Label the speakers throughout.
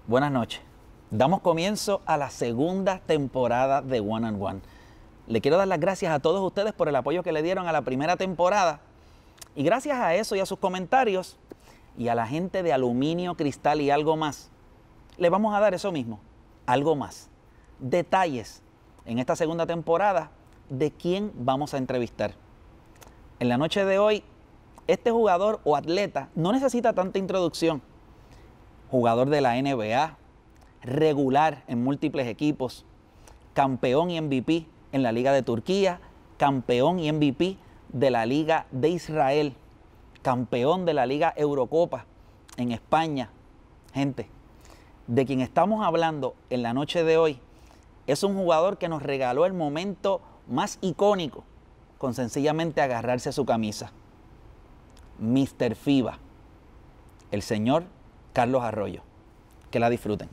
Speaker 1: Buenas noches. Damos comienzo a la segunda temporada de One on One. Le quiero dar las gracias a todos ustedes por el apoyo que le dieron a la primera temporada. Y gracias a eso y a sus comentarios y a la gente de Aluminio, Cristal y Algo Más, le vamos a dar eso mismo, algo más. Detalles en esta segunda temporada de quién vamos a entrevistar. En la noche de hoy, este jugador o atleta no necesita tanta introducción. Jugador de la NBA, regular en múltiples equipos, campeón y MVP en la Liga de Turquía, campeón y MVP de la Liga de Israel, campeón de la Liga Eurocopa en España. Gente, de quien estamos hablando en la noche de hoy es un jugador que nos regaló el momento más icónico con sencillamente agarrarse a su camisa. Mr. FIBA, el señor Carlos Arroyo. Que la disfruten.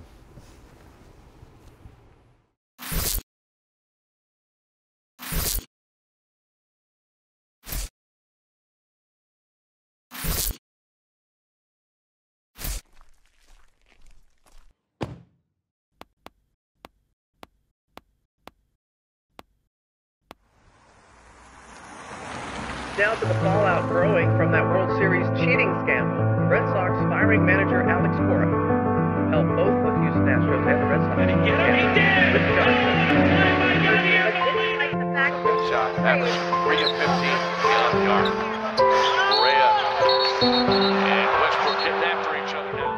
Speaker 2: Down to the fallout growing from that World Series cheating scandal. The Red Sox firing manager Alex Cora helped both the Houston Astros and the Red Sox.
Speaker 3: Did he get him? He did!
Speaker 2: With Johnson.
Speaker 3: Good shot. Average 3 of 15 beyond the arc. Correa and Westbrook getting after each other now.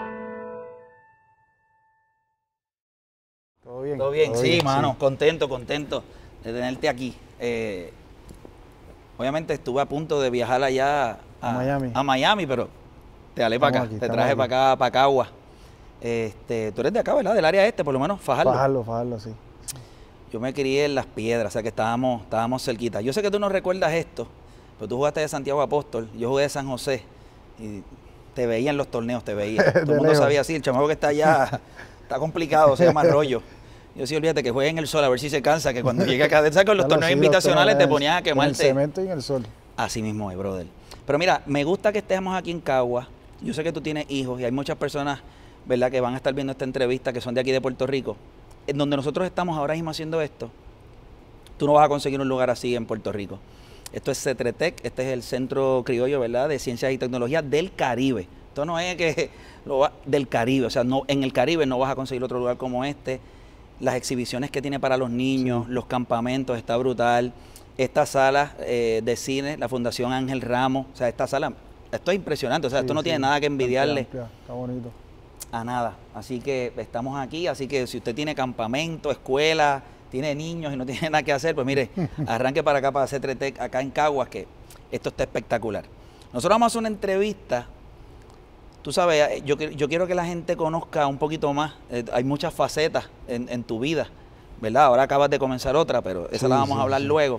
Speaker 1: ¿Todo bien? ¿Todo bien? Sí, mano, sí. Contento de tenerte aquí. Obviamente estuve a punto de viajar allá a Miami, pero te jalé para acá, te traje para acá, para Cagua. Tú eres de acá, ¿verdad? Del área este, por lo menos, Fajardo.
Speaker 4: Fajardo, sí.
Speaker 1: Yo me crié en Las Piedras, o sea que estábamos cerquita. Yo sé que tú no recuerdas esto, pero tú jugaste de Santiago Apóstol, yo jugué de San José y te veía en los torneos, te veía. Todo el mundo sabía así, el chamaco que está allá está complicado, se llama Arroyo. Yo sí, olvídate que juegue en el sol a ver si se cansa, que cuando llegue acá, ¿sabes? Con los torneos invitacionales te ponías a quemarte.
Speaker 4: En el cemento y en el sol.
Speaker 1: Así mismo es, brother. Pero mira, me gusta que estemos aquí en Cagua. Yo sé que tú tienes hijos y hay muchas personas, ¿verdad?, que van a estar viendo esta entrevista, que son de aquí de Puerto Rico. En donde nosotros estamos ahora mismo haciendo esto, tú no vas a conseguir un lugar así en Puerto Rico. Esto es CETRETEC, este es el Centro Criollo, ¿verdad?, de Ciencias y Tecnologías del Caribe. Esto no es que del Caribe, o sea, no, en el Caribe no vas a conseguir otro lugar como este. Las exhibiciones que tiene para los niños, los campamentos, está brutal. Esta sala de cine, la Fundación Ángel Ramos, o sea, esta sala, esto es impresionante, o sea, esto no tiene nada que envidiarle.
Speaker 4: Está bonito.
Speaker 1: A nada. Así que estamos aquí, así que si usted tiene campamento, escuela, tiene niños y no tiene nada que hacer, pues mire, arranque para acá, para CETRETEC, acá en Caguas, que esto está espectacular. Nosotros vamos a hacer una entrevista. Tú sabes, yo quiero que la gente conozca un poquito más. Hay muchas facetas en tu vida, ¿verdad? Ahora acabas de comenzar otra, pero esa la vamos a hablar luego.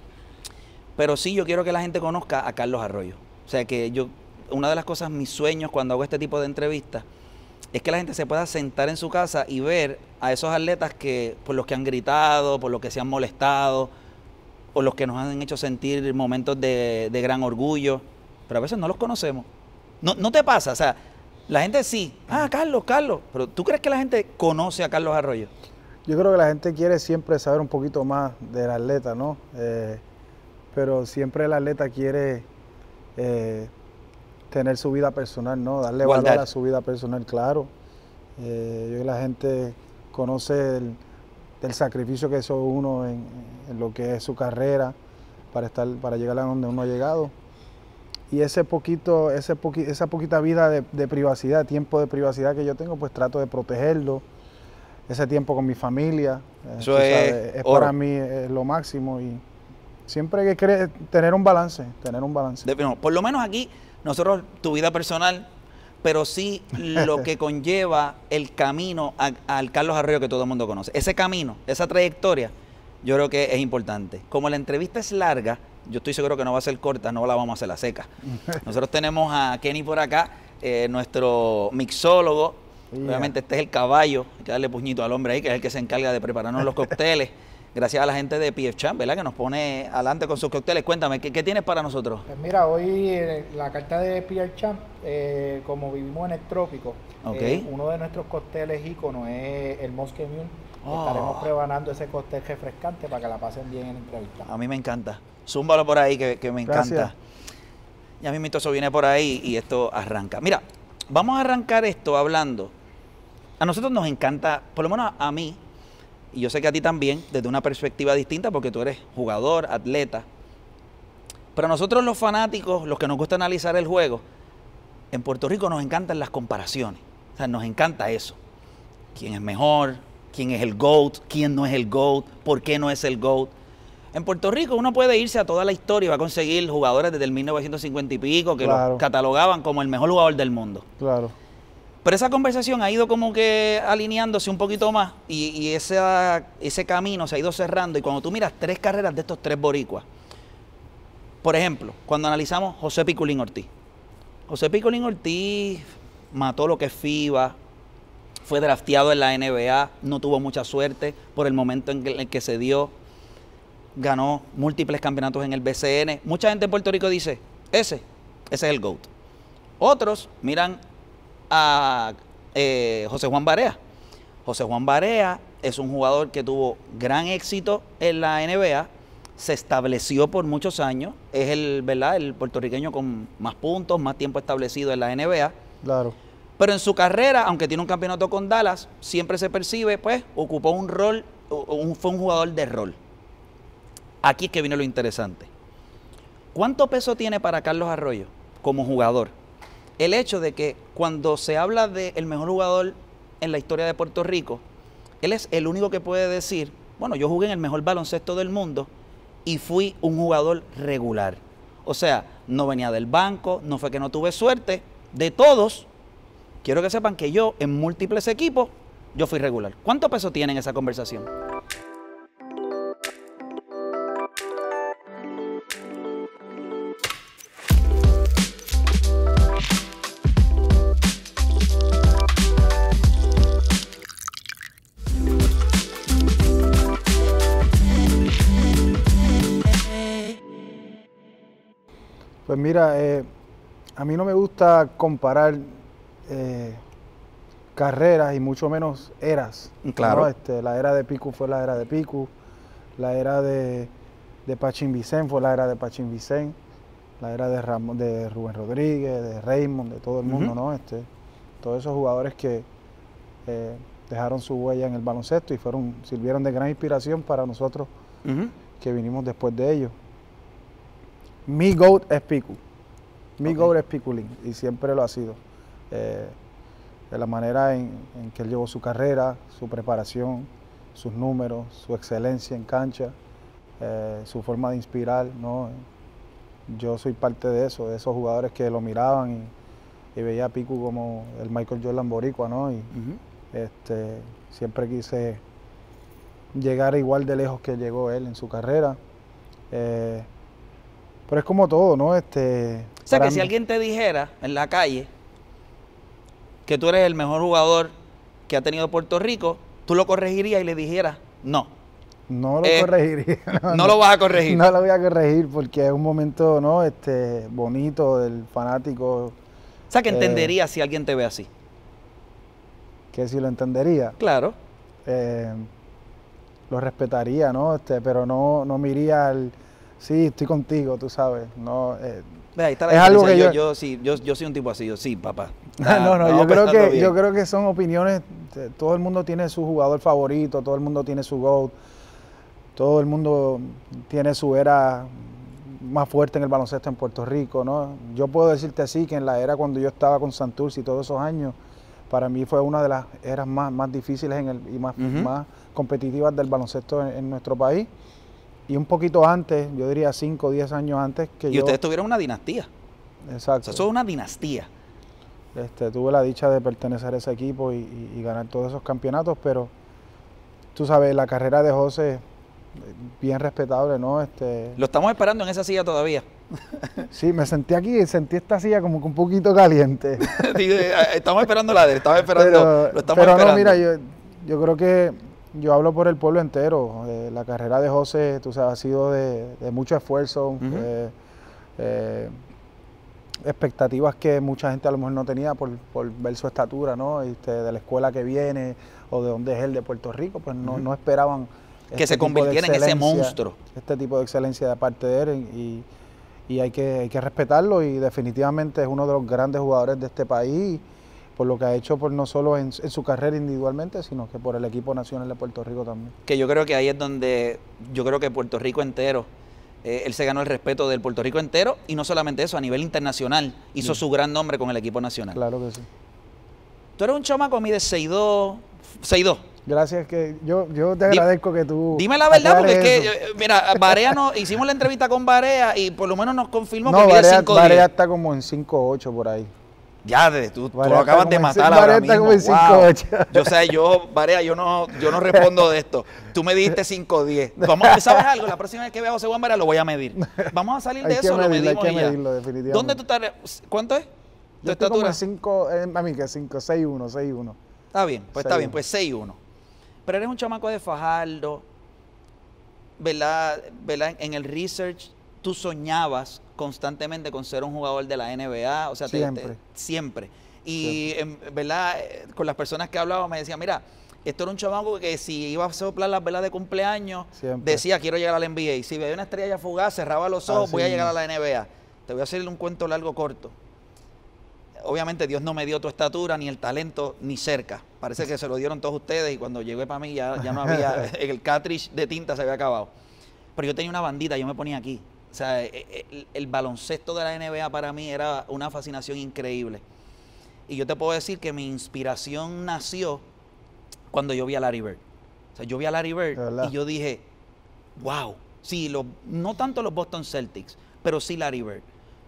Speaker 1: Pero sí, yo quiero que la gente conozca a Carlos Arroyo. O sea, que una de las cosas, mis sueños cuando hago este tipo de entrevistas, es que la gente se pueda sentar en su casa y ver a esos atletas por los que han gritado, por los que se han molestado, por los que nos han hecho sentir momentos de gran orgullo, pero a veces no los conocemos. ¿No te pasa? O sea, la gente sí, Carlos, pero ¿tú crees que la gente conoce a Carlos Arroyo?
Speaker 4: Yo creo que la gente quiere siempre saber un poquito más del atleta, ¿no? Pero siempre el atleta quiere tener su vida personal, ¿no? Darle valor a su vida personal, claro. Yo creo que la gente conoce del sacrificio que hizo uno en lo que es su carrera para llegar a donde uno ha llegado. Y esa poquita vida de privacidad, tiempo de privacidad que yo tengo, pues trato de protegerlo. Ese tiempo con mi familia,
Speaker 1: eso es
Speaker 4: para mí lo máximo. Y siempre hay que tener un balance,
Speaker 1: Por lo menos aquí, nosotros, tu vida personal, pero sí lo que conlleva el camino al Carlos Arroyo que todo el mundo conoce. Ese camino, esa trayectoria, yo creo que es importante. Como la entrevista es larga, yo estoy seguro que no va a ser corta, no la vamos a hacer a seca. Nosotros tenemos a Kenny por acá, nuestro mixólogo. Obviamente este es el caballo, hay que darle puñito al hombre ahí, que es el que se encarga de prepararnos los cócteles. gracias a la gente de PF Champ, ¿verdad? Que nos pone adelante con sus cócteles. Cuéntame, ¿qué tienes para nosotros?
Speaker 5: Pues mira, hoy la carta de PF Champ, como vivimos en el trópico, uno de nuestros cócteles íconos es el Mosque Mule. Estaremos preparando ese cóctel refrescante para que la pasen bien en la entrevista.
Speaker 1: A mí me encanta. Zúmbalo por ahí, que me encanta.
Speaker 4: Gracias.
Speaker 1: Ya mismo eso viene por ahí y esto arranca. Mira, vamos a arrancar esto hablando. A nosotros nos encanta, por lo menos a mí, y yo sé que a ti también, desde una perspectiva distinta, porque tú eres jugador, atleta. Pero a nosotros los fanáticos, los que nos gusta analizar el juego, en Puerto Rico nos encantan las comparaciones. O sea, nos encanta eso. ¿Quién es mejor? ¿Quién es el GOAT? ¿Quién no es el GOAT? ¿Por qué no es el GOAT? En Puerto Rico uno puede irse a toda la historia y va a conseguir jugadores desde el 1950 y pico que lo catalogaban como el mejor jugador del mundo.
Speaker 4: Claro.
Speaker 1: Pero esa conversación ha ido como que alineándose un poquito más y ese camino se ha ido cerrando. Y cuando tú miras 3 carreras de estos 3 boricuas, por ejemplo, cuando analizamos José Piculín Ortiz. José Piculín Ortiz mató lo que es FIBA, fue drafteado en la NBA, no tuvo mucha suerte por el momento en el que se dio. Ganó múltiples campeonatos en el BCN. Mucha gente en Puerto Rico dice, ese es el GOAT. Otros miran a José Juan Barea. José Juan Barea es un jugador que tuvo gran éxito en la NBA, se estableció por muchos años, es el puertorriqueño con más puntos, más tiempo establecido en la NBA.
Speaker 4: Claro.
Speaker 1: Pero en su carrera, aunque tiene un campeonato con Dallas, siempre se percibe, pues, ocupó un rol, fue un jugador de rol. Aquí es que viene lo interesante. ¿Cuánto peso tiene para Carlos Arroyo como jugador el hecho de que cuando se habla del mejor jugador en la historia de Puerto Rico, él es el único que puede decir, bueno, yo jugué en el mejor baloncesto del mundo y fui un jugador regular? O sea, no venía del banco, no fue que no tuve suerte. De todos, quiero que sepan que yo en múltiples equipos, yo fui regular. ¿Cuánto peso tiene en esa conversación?
Speaker 4: Pues mira, a mí no me gusta comparar carreras y mucho menos eras.
Speaker 1: Claro.
Speaker 4: ¿No? La era de Picu fue la era de Picu, la era de Pachín Vicente fue la era de Pachín Vicente, la era de Rubén Rodríguez, de Raymond, de todo el mundo, ¿no? Todos esos jugadores que dejaron su huella en el baloncesto y sirvieron de gran inspiración para nosotros que vinimos después de ellos. Mi GOAT es Picu. Mi GOAT es Piculín y siempre lo ha sido. De la manera en que él llevó su carrera, su preparación, sus números, su excelencia en cancha, su forma de inspirar, ¿no? Yo soy parte de eso, de esos jugadores que lo miraban y veía a Picu como el Michael Jordan boricua, ¿no? Y siempre quise llegar igual de lejos que llegó él en su carrera. Pero es como todo, ¿no? O
Speaker 1: sea, que si alguien te dijera en la calle que tú eres el mejor jugador que ha tenido Puerto Rico, tú lo corregirías y le dijeras, no.
Speaker 4: No lo corregiría.
Speaker 1: No lo vas a corregir.
Speaker 4: No lo voy a corregir porque es un momento, ¿no? Bonito del fanático.
Speaker 1: O sea, que entendería si alguien te ve así.
Speaker 4: Que si lo entendería.
Speaker 1: Claro.
Speaker 4: Lo respetaría, ¿no? Pero no me iría al... Sí, estoy contigo, tú sabes. No,
Speaker 1: ahí está la
Speaker 4: es algo que
Speaker 1: yo soy un tipo así, sí, papá.
Speaker 4: Yo creo que son opiniones, todo el mundo tiene su jugador favorito, todo el mundo tiene su GOAT, todo el mundo tiene su era más fuerte en el baloncesto en Puerto Rico, ¿no? Yo puedo decirte así que en la era cuando yo estaba con Santurce y todos esos años, para mí fue una de las eras más difíciles y más competitivas del baloncesto en nuestro país. Y un poquito antes, yo diría 5 o 10 años antes que
Speaker 1: y ustedes tuvieron una dinastía.
Speaker 4: Exacto.
Speaker 1: O sea, eso es una dinastía.
Speaker 4: Tuve la dicha de pertenecer a ese equipo y ganar todos esos campeonatos, pero tú sabes, la carrera de José, bien respetable, ¿no?
Speaker 1: Lo estamos esperando en esa silla todavía.
Speaker 4: Sí, me senté aquí y sentí esta silla como que un poquito caliente.
Speaker 1: Estamos esperando la de él, lo estamos esperando.
Speaker 4: No, mira, yo creo que Yo hablo por el pueblo entero. La carrera de José, tú sabes, ha sido de mucho esfuerzo, expectativas que mucha gente a lo mejor no tenía por ver su estatura, ¿no? De la escuela que viene o de dónde es él, de Puerto Rico, pues no esperaban
Speaker 1: que se convirtiera en ese monstruo.
Speaker 4: Este tipo de excelencia de parte de él y hay que respetarlo, y definitivamente es uno de los grandes jugadores de este país por lo que ha hecho no solo en su carrera individualmente, sino que por el equipo nacional de Puerto Rico también.
Speaker 1: Que yo creo que ahí es donde yo creo que Puerto Rico entero, él se ganó el respeto del Puerto Rico entero, y no solamente eso, a nivel internacional hizo su gran nombre con el equipo nacional.
Speaker 4: Claro que sí.
Speaker 1: Tú eres un chamaco, mide 6'2".
Speaker 4: Gracias, que yo te agradezco que tú...
Speaker 1: Dime la verdad, porque es que, mira, Barea hicimos la entrevista con Barea y por lo menos nos confirmó que mide 5'10".
Speaker 4: Barea está como en 5'8 por ahí.
Speaker 1: Ya, tú lo acabas de matar ahora mismo. Como en 5'8. Yo sé, Barea, yo no respondo de esto. Tú me dijiste 5'10". ¿Sabes algo? La próxima vez que vea a José Juan Barea lo voy a medir. Vamos a salir de eso, lo medimos
Speaker 4: y ya. Hay que medirlo, definitivamente.
Speaker 1: ¿Dónde tú estás? ¿Cuánto es?
Speaker 4: Yo estoy como 6'1".
Speaker 1: Está bien, pues 6'1". Está bien, pues 6'1". Pero eres un chamaco de Fajardo, ¿verdad? En el research tú soñabas constantemente con ser un jugador de la NBA, o sea, siempre. Y, ¿verdad? Con las personas que hablaba me decían, mira, esto era un chamaco que si iba a soplar las velas de cumpleaños, decía, quiero llegar a la NBA. Si veía una estrella fugaz, cerraba los ojos, voy a llegar a la NBA. Te voy a hacer un cuento largo, corto. Obviamente Dios no me dio tu estatura, ni el talento, ni cerca. Parece que se lo dieron todos ustedes y cuando llegué para mí ya no había, el cartridge de tinta se había acabado. Pero yo tenía una bandita, yo me ponía aquí. O sea, el baloncesto de la NBA para mí era una fascinación increíble. Y yo te puedo decir que mi inspiración nació cuando yo vi a Larry Bird. O sea, yo vi a Larry Bird y yo dije, wow, sí, no tanto los Boston Celtics, pero sí Larry Bird.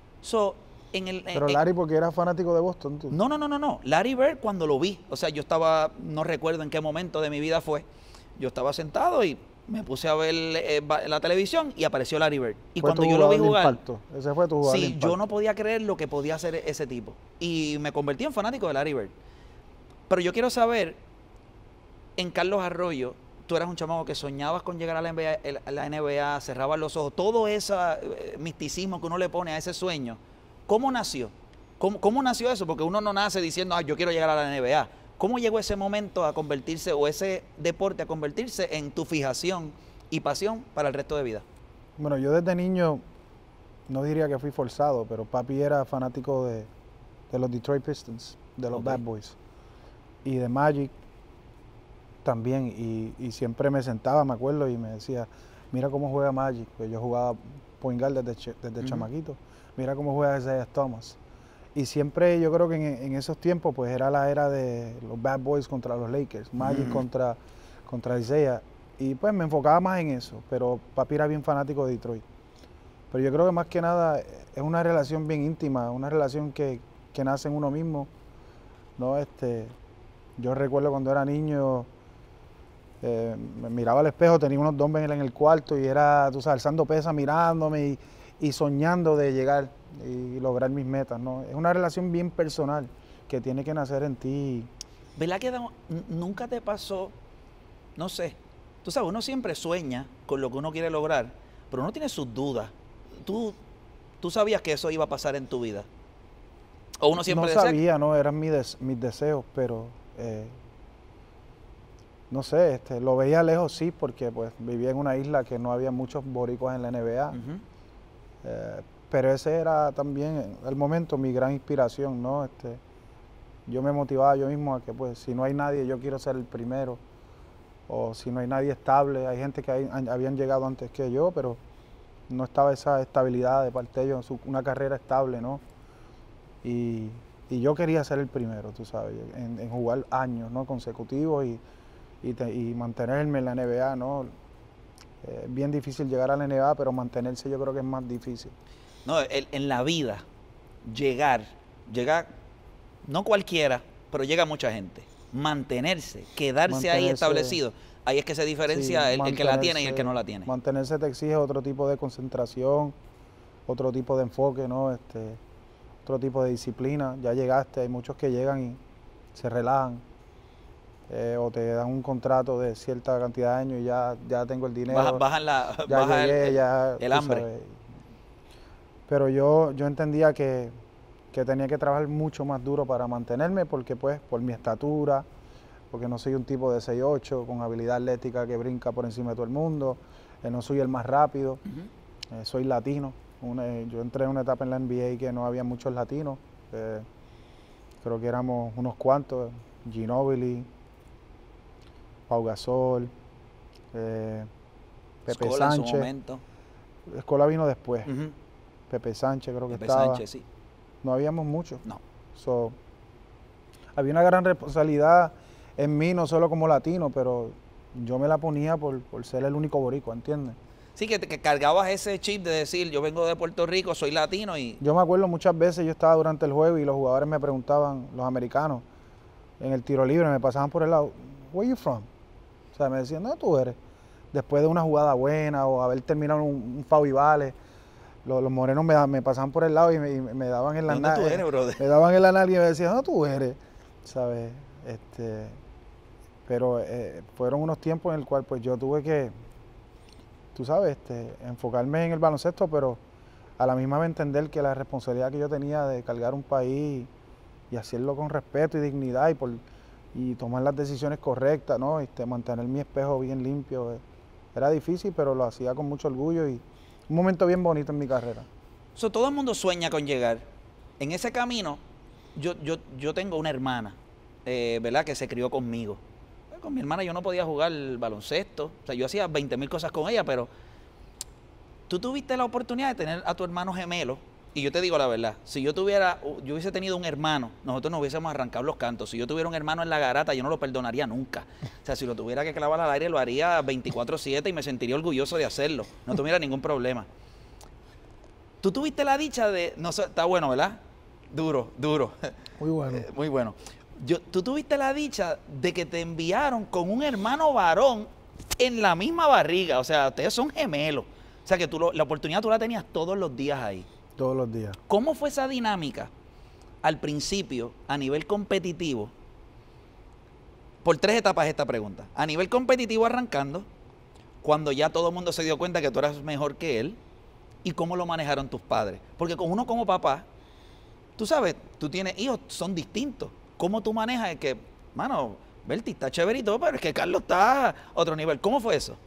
Speaker 4: Pero Larry, porque era fanático de Boston, ¿tú?
Speaker 1: No. Larry Bird cuando lo vi, o sea, yo estaba, no recuerdo en qué momento de mi vida fue, yo estaba sentado y me puse a ver la televisión y apareció Larry Bird. Y cuando yo lo vi jugar,
Speaker 4: ese fue tu jugador.
Speaker 1: Sí, yo no podía creer lo que podía hacer ese tipo. Y me convertí en fanático de Larry Bird. Pero yo quiero saber, en Carlos Arroyo, tú eras un chamaco que soñabas con llegar a la NBA, cerrabas los ojos, todo ese misticismo que uno le pone a ese sueño. ¿Cómo nació? ¿Cómo nació eso? Porque uno no nace diciendo, yo quiero llegar a la NBA. ¿Cómo llegó ese momento a convertirse, o ese deporte a convertirse en tu fijación y pasión para el resto de vida?
Speaker 4: Bueno, yo desde niño, no diría que fui forzado, pero papi era fanático de los Detroit Pistons, de los Bad Boys. Y de Magic también. Y siempre me sentaba, me acuerdo, y me decía, mira cómo juega Magic. Pues yo jugaba point guard desde chamaquito. Mira cómo juega Isaiah Thomas. Y siempre yo creo que en esos tiempos pues era la era de los Bad Boys contra los Lakers, Magic contra Isaiah. Y pues me enfocaba más en eso, pero papi era bien fanático de Detroit. Pero yo creo que más que nada es una relación bien íntima, una relación que nace en uno mismo, ¿no? Yo recuerdo cuando era niño, me miraba al espejo, tenía unos dumbbells en el cuarto y era, tú sabes, alzando pesas, mirándome y soñando de llegar y lograr mis metas, ¿no? Es una relación bien personal que tiene que nacer en ti.
Speaker 1: ¿Verdad que nunca te pasó, no sé, tú sabes, uno siempre sueña con lo que uno quiere lograr, pero uno tiene sus dudas? ¿Tú sabías que eso iba a pasar en tu vida? ¿O uno siempre
Speaker 4: no sabía, no, eran mis deseos, pero no sé, lo veía lejos, sí, porque pues vivía en una isla que no había muchos boricuas en la NBA. Pero ese era también al momento mi gran inspiración, ¿no? Yo me motivaba yo mismo a que pues si no hay nadie yo quiero ser el primero, o si no hay nadie estable, hay gente que habían llegado antes que yo, pero no estaba esa estabilidad de parte de ellos, una carrera estable, ¿no? Y yo quería ser el primero, tú sabes, en jugar años, ¿no? Consecutivos y mantenerme en la NBA, ¿no? Es bien difícil llegar a la NBA, pero mantenerse yo creo que es más difícil.
Speaker 1: No, en la vida, llega no cualquiera, pero llega mucha gente. Mantenerse, quedarse ahí establecido, ahí es que se diferencia el que la tiene y el que no la tiene.
Speaker 4: Mantenerse te exige otro tipo de concentración, otro tipo de enfoque, ¿no? Otro tipo de disciplina. Ya llegaste, hay muchos que llegan y se relajan. o te dan un contrato de cierta cantidad de años y ya tengo el dinero.
Speaker 1: Baja el hambre.
Speaker 4: Sabes. Pero yo entendía que tenía que trabajar mucho más duro para mantenerme porque pues por mi estatura, porque no soy un tipo de 6'8", con habilidad atlética que brinca por encima de todo el mundo, no soy el más rápido, soy latino. Yo entré en una etapa en la NBA que no había muchos latinos, creo que éramos unos cuantos, Ginóbili, Pau Gasol, Pepe
Speaker 1: Scola
Speaker 4: Sánchez.
Speaker 1: en su momento.
Speaker 4: Scola vino después. Pepe Sánchez creo que
Speaker 1: Pepe
Speaker 4: estaba.
Speaker 1: Sánchez, sí.
Speaker 4: No habíamos muchos.
Speaker 1: No.
Speaker 4: Había una gran responsabilidad en mí, no solo como latino, pero yo me la ponía por ser el único boricua, ¿entiendes?
Speaker 1: Sí, que cargabas ese chip de decir, yo vengo de Puerto Rico, soy latino y...
Speaker 4: Yo me acuerdo muchas veces, yo estaba durante el juego y los jugadores me preguntaban, los americanos, en el tiro libre, me pasaban por el lado, where you from? O sea, me decían, ¿dónde tú eres? Después de una jugada buena o haber terminado un foul y vale, los morenos me pasaban por el lado y me daban en la
Speaker 1: ¿Dónde tú eres, brother?
Speaker 4: Me daban en la nalga y me decían, ¿dónde tú eres? ¿Sabes? Pero fueron unos tiempos en el cual pues yo tuve que, tú sabes, enfocarme en el baloncesto, pero a la misma vez entender que la responsabilidad que yo tenía de cargar un país y hacerlo con respeto y dignidad y tomar las decisiones correctas, ¿no? Mantener mi espejo bien limpio. Era difícil, pero lo hacía con mucho orgullo y un momento bien bonito en mi carrera.
Speaker 1: Todo el mundo sueña con llegar. En ese camino, yo tengo una hermana, ¿verdad?, que se crió conmigo. Con mi hermana yo no podía jugar baloncesto. O sea, yo hacía 20,000 cosas con ella, pero tú tuviste la oportunidad de tener a tu hermano gemelo. Y yo te digo la verdad, si yo hubiese tenido un hermano, nosotros nos hubiésemos arrancado los cantos. Si yo tuviera un hermano en la garata, yo no lo perdonaría nunca. O sea, si lo tuviera que clavar al aire, lo haría 24/7 y me sentiría orgulloso de hacerlo. No tuviera ningún problema. Tú tuviste la dicha de... No sé, está bueno, ¿verdad? Duro.
Speaker 4: Muy bueno.
Speaker 1: Muy bueno. Tú tuviste la dicha de que te enviaron con un hermano varón en la misma barriga. O sea, ustedes son gemelos. O sea, que la oportunidad tú la tenías todos los días ahí.
Speaker 4: Todos los días.
Speaker 1: ¿Cómo fue esa dinámica al principio a nivel competitivo? Por 3 etapas esta pregunta. A nivel competitivo arrancando, cuando ya todo el mundo se dio cuenta que tú eras mejor que él, y cómo lo manejaron tus padres. Porque con uno como papá, tú sabes, tú tienes hijos, son distintos. ¿Cómo tú manejas el que, mano, Berti está chévere y todo, pero es que Carlos está a otro nivel? ¿Cómo fue eso?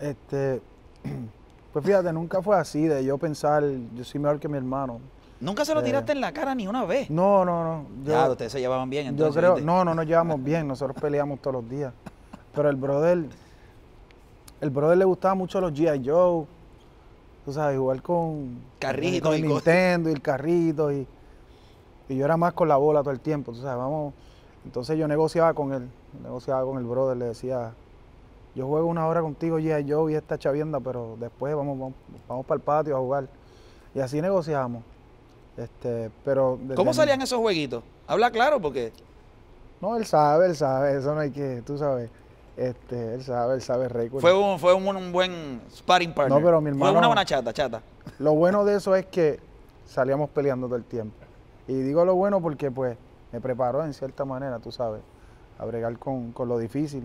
Speaker 4: Pues fíjate, nunca fue así de yo pensar, yo soy mejor que mi hermano.
Speaker 1: ¿Nunca se lo tiraste en la cara ni una vez?
Speaker 4: No.
Speaker 1: Ya, ustedes se llevaban bien, entonces.
Speaker 4: Yo creo, no nos llevamos bien, nosotros peleamos todos los días. Pero el brother le gustaba mucho los G.I. Joe, tú sabes, jugar con
Speaker 1: carritos
Speaker 4: y Nintendo y el carrito y yo era más con la bola todo el tiempo, tú sabes, vamos. Entonces yo negociaba con el brother, le decía, yo juego 1 hora contigo, G.I. Joe y esta chavienda, pero después vamos para el patio a jugar. Y así negociamos. Pero
Speaker 1: ¿cómo salían esos jueguitos? Habla claro, porque...
Speaker 4: No, él sabe, eso no hay que, tú sabes. Él sabe récord.
Speaker 1: Fue un buen sparring partner.
Speaker 4: No, pero mi hermano...
Speaker 1: Fue una buena chata.
Speaker 4: Lo bueno de eso es que salíamos peleando todo el tiempo. Y digo lo bueno porque, pues, me preparó en cierta manera, tú sabes, a bregar con lo difícil.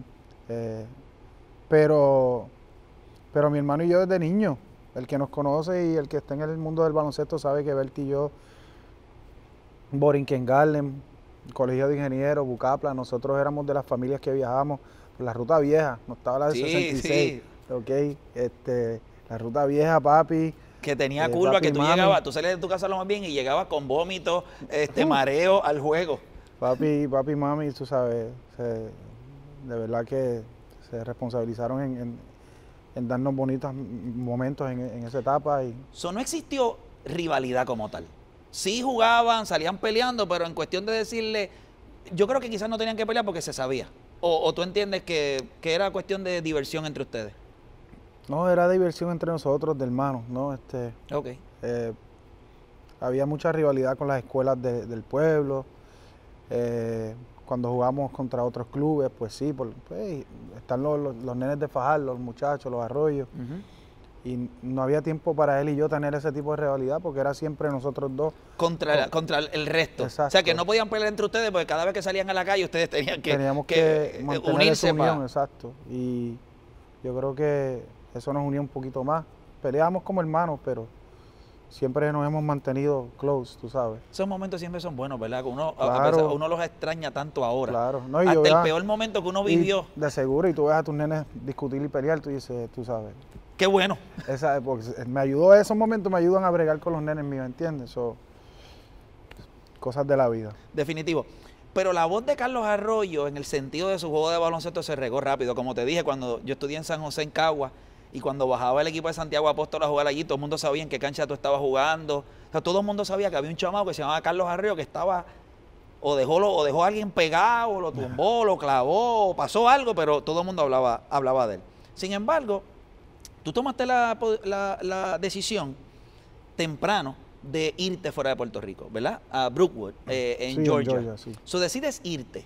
Speaker 4: Pero mi hermano y yo desde niño, el que nos conoce y el que está en el mundo del baloncesto sabe que Berti y yo, Borinquen Garden, Colegio de Ingenieros, Bucapla, nosotros éramos de las familias que viajábamos por la Ruta Vieja, no estaba la de 66, ok, la Ruta Vieja, papi.
Speaker 1: Que tenía curva, que tú llegabas, tú salías de tu casa lo más bien y llegabas con vómito, mareo al juego.
Speaker 4: Papi, mami, tú sabes, de verdad que se responsabilizaron en darnos bonitos momentos en esa etapa.
Speaker 1: No existió rivalidad como tal. Sí jugaban, salían peleando, pero en cuestión de decirle, yo creo que quizás no tenían que pelear porque se sabía. O tú entiendes que era cuestión de diversión entre ustedes.
Speaker 4: No, era diversión entre nosotros, de hermanos, ¿no?
Speaker 1: Okay.
Speaker 4: Había mucha rivalidad con las escuelas del pueblo. Cuando jugamos contra otros clubes, pues sí, pues, están los nenes de Fajardo, los muchachos, los Arroyos. y no había tiempo para él y yo tener ese tipo de rivalidad porque era siempre nosotros dos.
Speaker 1: Contra el resto.
Speaker 4: Exacto.
Speaker 1: O sea, que no podían pelear entre ustedes porque cada vez que salían a la calle ustedes teníamos
Speaker 4: que mantener
Speaker 1: unirse.
Speaker 4: Esa unión, exacto. Y yo creo que eso nos unía un poquito más. Peleábamos como hermanos, pero siempre nos hemos mantenido close, tú sabes.
Speaker 1: Esos momentos siempre son buenos, ¿verdad? Uno,
Speaker 4: claro.
Speaker 1: uno los extraña tanto ahora.
Speaker 4: Claro. No,
Speaker 1: hasta el peor momento que uno vivió.
Speaker 4: De seguro, y tú ves a tus nenes discutir y pelear, tú dices, tú sabes.
Speaker 1: Qué bueno.
Speaker 4: Me ayudó, esos momentos me ayudan a bregar con los nenes míos, ¿entiendes? Cosas de la vida.
Speaker 1: Definitivo. Pero la voz de Carlos Arroyo, en el sentido de su juego de baloncesto, se regó rápido. Como te dije, cuando yo estudié en San José, en Cagua, y cuando bajaba el equipo de Santiago Apóstol a jugar allí, todo el mundo sabía en qué cancha tú estabas jugando. O sea, todo el mundo sabía que había un chamaco que se llamaba Carlos Arroyo que estaba, o dejó a alguien pegado, o lo tumbó, lo clavó, o pasó algo, pero todo el mundo hablaba de él. Sin embargo, tú tomaste la decisión temprano de irte fuera de Puerto Rico, ¿verdad? A Brookwood, en Georgia.
Speaker 4: En Georgia, sí.
Speaker 1: So, decides irte.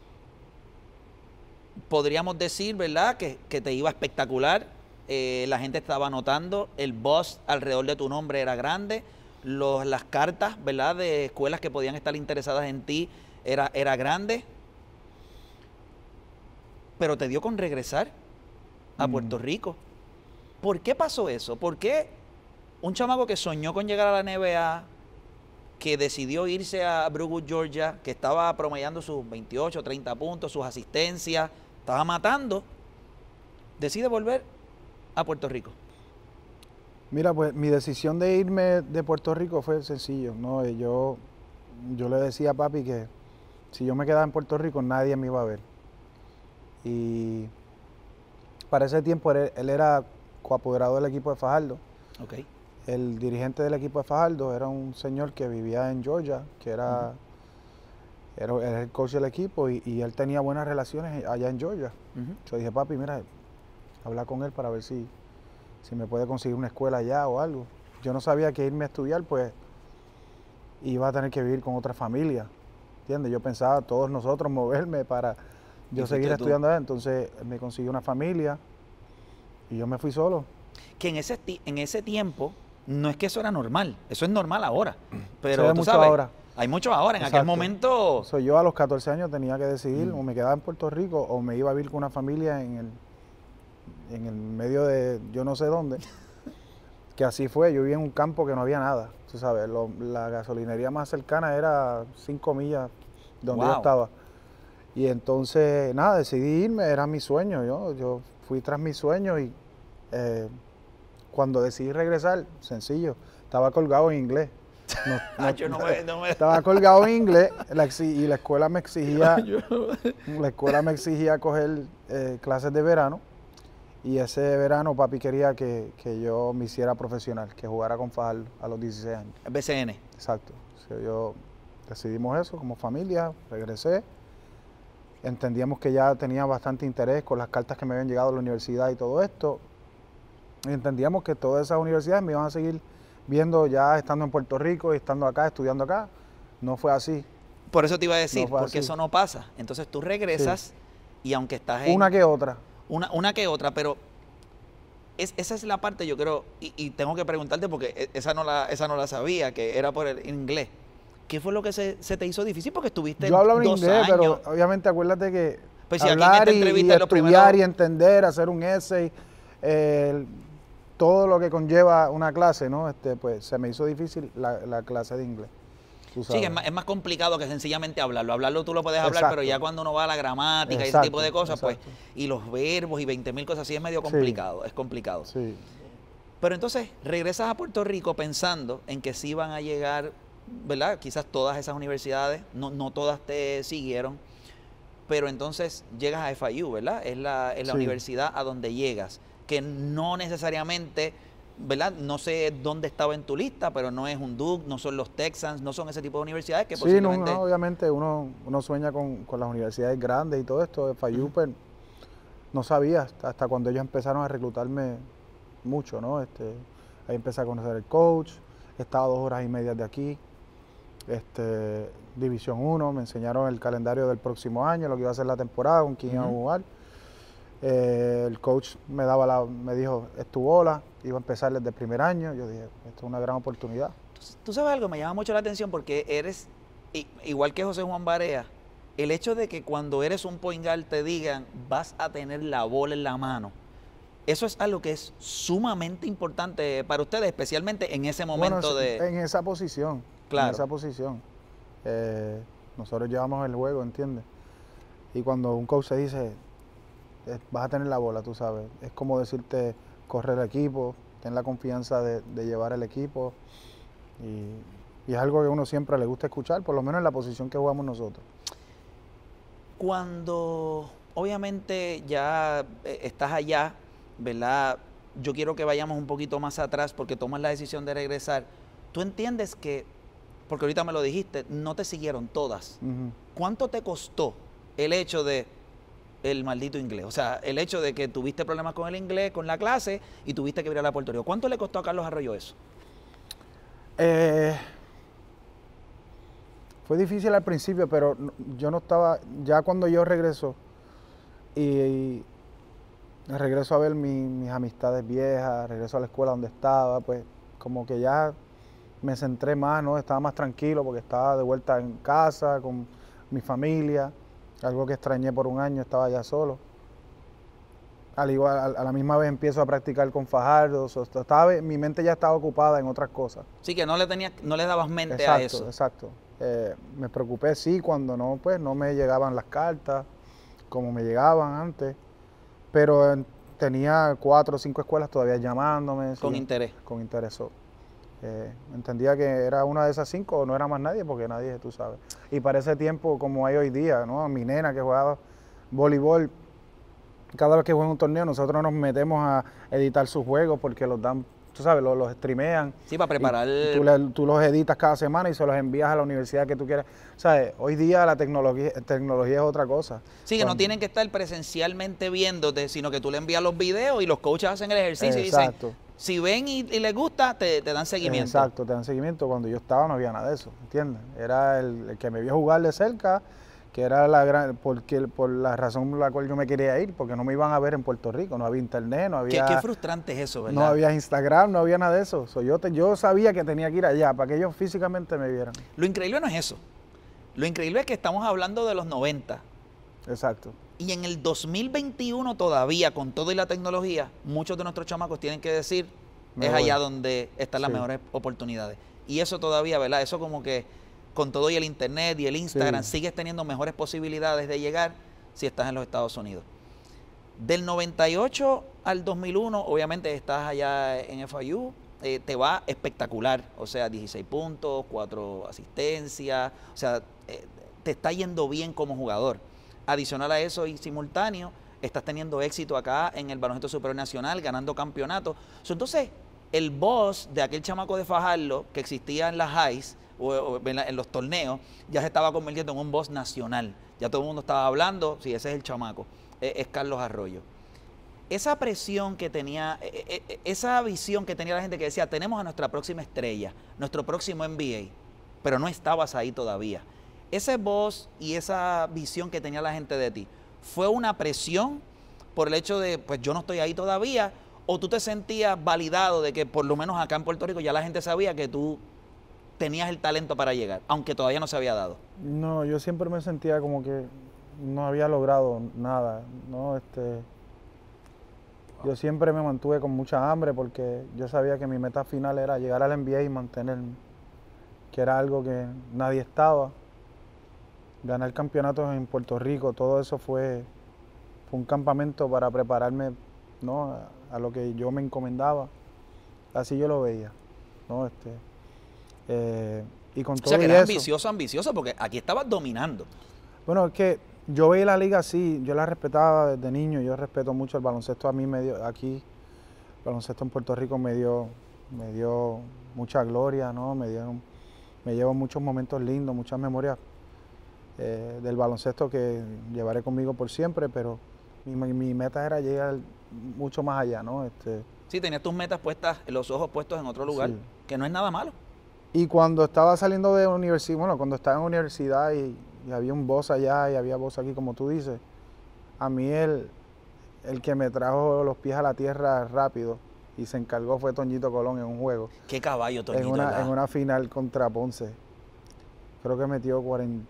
Speaker 1: Podríamos decir, ¿verdad?, que te iba espectacular. La gente estaba notando, el buzz alrededor de tu nombre era grande, las cartas, ¿verdad?, de escuelas que podían estar interesadas en ti era grande. Pero te dio con regresar a Puerto Rico. ¿Por qué pasó eso? ¿Por qué un chamaco que soñó con llegar a la NBA, que decidió irse a Brookwood, Georgia, que estaba promediando sus 28, 30 puntos, sus asistencias, estaba matando, decide volver a Puerto Rico?
Speaker 4: Mira, pues mi decisión de irme de Puerto Rico fue sencillo, ¿no? Yo le decía a papi que si yo me quedaba en Puerto Rico nadie me iba a ver. Y para ese tiempo él era coapoderado del equipo de Fajardo.
Speaker 1: Okay.
Speaker 4: El dirigente del equipo de Fajardo era un señor que vivía en Georgia, que era el coach del equipo y él tenía buenas relaciones allá en Georgia. Yo dije, papi, mira, habla con él para ver si me puede conseguir una escuela allá o algo. Yo no sabía que irme a estudiar, pues iba a tener que vivir con otra familia, ¿entiendes? Yo pensaba todos nosotros moverme para yo seguir estudiando allá. Entonces me consiguió una familia y yo me fui solo.
Speaker 1: Que en ese tiempo, no es que eso era normal, eso es normal ahora. Pero
Speaker 4: tú
Speaker 1: tú
Speaker 4: mucho
Speaker 1: sabes,
Speaker 4: ahora.
Speaker 1: Hay mucho ahora. En
Speaker 4: Exacto.
Speaker 1: aquel momento...
Speaker 4: Yo a los 14 años tenía que decidir o me quedaba en Puerto Rico o me iba a vivir con una familia en el medio de yo no sé dónde. Que así fue, yo vivía en un campo que no había nada, tú sabes, la gasolinería más cercana era 5 millas de donde yo estaba. Y entonces, nada, decidí irme, era mi sueño, yo fui tras mi sueño y cuando decidí regresar, sencillo, estaba colgado en inglés. Estaba colgado en inglés y la escuela me exigía coger clases de verano. Y ese verano papi quería que yo me hiciera profesional, que jugara con Fajardo a los 16 años.
Speaker 1: BCN.
Speaker 4: Exacto. Yo decidimos eso como familia, regresé. Entendíamos que ya tenía bastante interés con las cartas que me habían llegado a la universidad y todo esto. Y entendíamos que todas esas universidades me iban a seguir viendo ya estando en Puerto Rico y estando acá, estudiando acá. No fue así.
Speaker 1: Por eso te iba a decir, porque
Speaker 4: así.
Speaker 1: Eso no pasa. Entonces tú regresas y aunque estás en...
Speaker 4: Una que otra.
Speaker 1: Una que otra, pero esa es la parte, yo creo, y tengo que preguntarte porque esa no la sabía, que era por el inglés. ¿Qué fue lo que se te hizo difícil? Porque estuviste
Speaker 4: yo hablaba
Speaker 1: 2
Speaker 4: inglés,
Speaker 1: años.
Speaker 4: pero obviamente acuérdate que
Speaker 1: pues si
Speaker 4: hablar
Speaker 1: aquí en esta entrevista
Speaker 4: y estudiar y entender, hacer un essay, todo lo que conlleva una clase, ¿no? Pues se me hizo difícil la clase de inglés.
Speaker 1: Sí, es más complicado que sencillamente hablarlo. Hablarlo tú lo puedes hablar, pero ya cuando uno va a la gramática y ese tipo de cosas, pues, y los verbos y 20.000 cosas así es medio complicado, es complicado.
Speaker 4: Sí.
Speaker 1: Pero entonces regresas a Puerto Rico pensando en que sí van a llegar, ¿verdad? Quizás todas esas universidades, no todas te siguieron, pero entonces llegas a FIU, ¿verdad? Es la universidad a donde llegas, que no necesariamente... ¿verdad? No sé dónde estaba en tu lista, pero no es un Duke, no son los Texans, no son ese tipo de universidades que posiblemente...
Speaker 4: Sí, obviamente uno sueña con las universidades grandes y todo esto. FIU, pues, no sabía hasta cuando ellos empezaron a reclutarme mucho, ¿no? Ahí empecé a conocer el coach, estaba 2 horas y media de aquí, División 1, me enseñaron el calendario del próximo año, lo que iba a ser la temporada, con quién iba a jugar. El coach me dijo, es tu bola, iba a empezar desde el primer año. Yo dije, esto es una gran oportunidad.
Speaker 1: Tú sabes algo, me llama mucho la atención porque eres, igual que José Juan Barea, el hecho de que cuando eres un point guard te digan, vas a tener la bola en la mano, eso es algo que es sumamente importante para ustedes, especialmente en ese momento
Speaker 4: en esa posición.
Speaker 1: Claro.
Speaker 4: En esa posición. Nosotros llevamos el juego, ¿entiendes? Y cuando un coach se dice, vas a tener la bola, tú sabes, es como decirte, corre el equipo, ten la confianza de llevar el equipo. Y es algo que a uno siempre le gusta escuchar, por lo menos en la posición que jugamos nosotros.
Speaker 1: Cuando obviamente ya estás allá, ¿verdad? Yo quiero que vayamos un poquito más atrás porque tomas la decisión de regresar. ¿Tú entiendes que, porque ahorita me lo dijiste, no te siguieron todas? ¿Cuánto te costó el hecho de el maldito inglés? O sea, el hecho de que tuviste problemas con el inglés, con la clase, y tuviste que virar a Puerto Rico. ¿Cuánto le costó a Carlos Arroyo eso?
Speaker 4: Fue difícil al principio, pero yo no estaba, ya cuando yo regreso y regreso a ver mis amistades viejas, regreso a la escuela donde estaba, pues como que ya me centré más, ¿no? Estaba más tranquilo porque estaba de vuelta en casa con mi familia, algo que extrañé por un año, estaba ya solo. A la misma vez empiezo a practicar con Fajardo, mi mente ya estaba ocupada en otras cosas.
Speaker 1: Sí, que no le dabas mente
Speaker 4: exacto,
Speaker 1: a eso.
Speaker 4: Exacto. Me preocupé, sí, cuando no me llegaban las cartas como me llegaban antes, pero tenía 4 o 5 escuelas todavía llamándome.
Speaker 1: Con
Speaker 4: sí,
Speaker 1: interés.
Speaker 4: Con interés. Entendía que era una de esas 5 o no era más nadie, porque nadie, tú sabes. Y para ese tiempo, como hay hoy día, ¿no? Mi nena que jugaba voleibol, cada vez que juega un torneo, nosotros nos metemos a editar sus juegos porque los dan, tú sabes, los streamean.
Speaker 1: Sí, para preparar.
Speaker 4: Tú los editas cada semana y se los envías a la universidad que tú quieras. ¿Sabes? Hoy día la tecnología es otra cosa.
Speaker 1: Sí, que no tienen que estar presencialmente viéndote, sino que tú le envías los videos y los coaches hacen el ejercicio y dicen, si ven y les gusta, te dan seguimiento.
Speaker 4: Exacto, te dan seguimiento. Cuando yo estaba no había nada de eso, ¿entiendes? Era el que me vio jugar de cerca, que era por la razón por la cual yo me quería ir, porque no me iban a ver en Puerto Rico, no había internet, no había...
Speaker 1: Qué frustrante es eso, ¿verdad?
Speaker 4: No había Instagram, no había nada de eso. Yo sabía que tenía que ir allá para que ellos físicamente me vieran.
Speaker 1: Lo increíble no es eso. Lo increíble es que estamos hablando de los 90.
Speaker 4: Exacto.
Speaker 1: Y en el 2021 todavía, con todo y la tecnología, muchos de nuestros chamacos tienen que decir, allá donde están las mejores oportunidades. Y eso todavía, ¿verdad? Eso como que con todo y el internet y el Instagram, sigues teniendo mejores posibilidades de llegar si estás en los Estados Unidos. Del 98 al 2001, obviamente estás allá en FIU, te va espectacular, o sea, 16 puntos, 4 asistencias, o sea, te está yendo bien como jugador. Adicional a eso y simultáneo, estás teniendo éxito acá en el baloncesto superior nacional, ganando campeonatos. Entonces, el boss de aquel chamaco de Fajardo que existía en las highs, o en los torneos, ya se estaba convirtiendo en un boss nacional. Ya todo el mundo estaba hablando, sí, ese es el chamaco, es Carlos Arroyo. Esa presión que tenía, esa visión que tenía la gente que decía, tenemos a nuestra próxima estrella, nuestro próximo NBA, pero no estabas ahí todavía. Ese boss y esa visión que tenía la gente de ti, ¿fue una presión por el hecho de, pues yo no estoy ahí todavía, o tú te sentías validado de que por lo menos acá en Puerto Rico ya la gente sabía que tú tenías el talento para llegar, aunque todavía no se había dado?
Speaker 4: No, yo siempre me sentía como que no había logrado nada, ¿no? Yo siempre me mantuve con mucha hambre porque yo sabía que mi meta final era llegar al NBA y mantenerme, que era algo que nadie estaba. Ganar campeonatos en Puerto Rico, todo eso fue un campamento para prepararme, ¿no? a lo que yo me encomendaba. Así yo lo veía, ¿no? Y con todo, o sea, que
Speaker 1: eras ambicioso, porque aquí estabas dominando.
Speaker 4: Bueno, es que yo veía la liga así, yo la respetaba desde niño, yo respeto mucho el baloncesto. A mí aquí, el baloncesto en Puerto Rico me dio mucha gloria, ¿no? Me llevo muchos momentos lindos, muchas memorias del baloncesto que llevaré conmigo por siempre, pero mi meta era llegar mucho más allá, ¿no?
Speaker 1: Sí, tenías tus metas puestas, los ojos puestos en otro lugar, que no es nada malo.
Speaker 4: Y cuando estaba saliendo de universidad, bueno, cuando estaba en universidad y había un boss allá y había boss aquí, como tú dices, a mí el que me trajo los pies a la tierra rápido y se encargó fue Toñito Colón en un juego.
Speaker 1: ¿Qué caballo, Toñito?
Speaker 4: En una final contra Ponce. Creo que metió 40...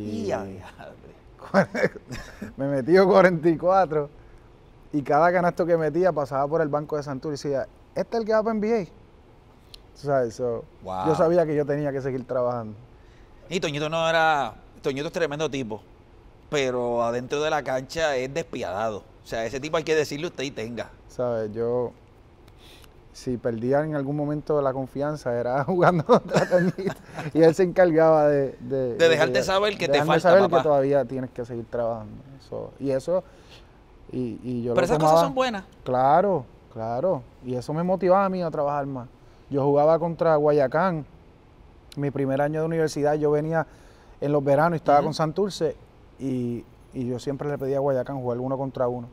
Speaker 4: me metió 44 y cada canasto que metía pasaba por el banco de Santurce y decía, ¿este es el que va para NBA? ¿Sabes? So, wow. Yo sabía que yo tenía que seguir trabajando.
Speaker 1: Y Toñito Toñito es tremendo tipo, pero adentro de la cancha es despiadado. O sea, ese tipo hay que decirle usted y tenga.
Speaker 4: ¿Sabes? Yo, si perdía en algún momento la confianza, era jugando contra Toñito. Y él se encargaba de
Speaker 1: dejarte saber que te falta,
Speaker 4: saber
Speaker 1: papá.
Speaker 4: Que todavía tienes que seguir trabajando. Y yo
Speaker 1: pero esas cosas son buenas.
Speaker 4: Claro. Y eso me motivaba a mí a trabajar más. Yo jugaba contra Guayacán. Mi primer año de universidad, yo venía en los veranos y estaba con Santurce y yo siempre le pedía a Guayacán jugar 1 contra 1.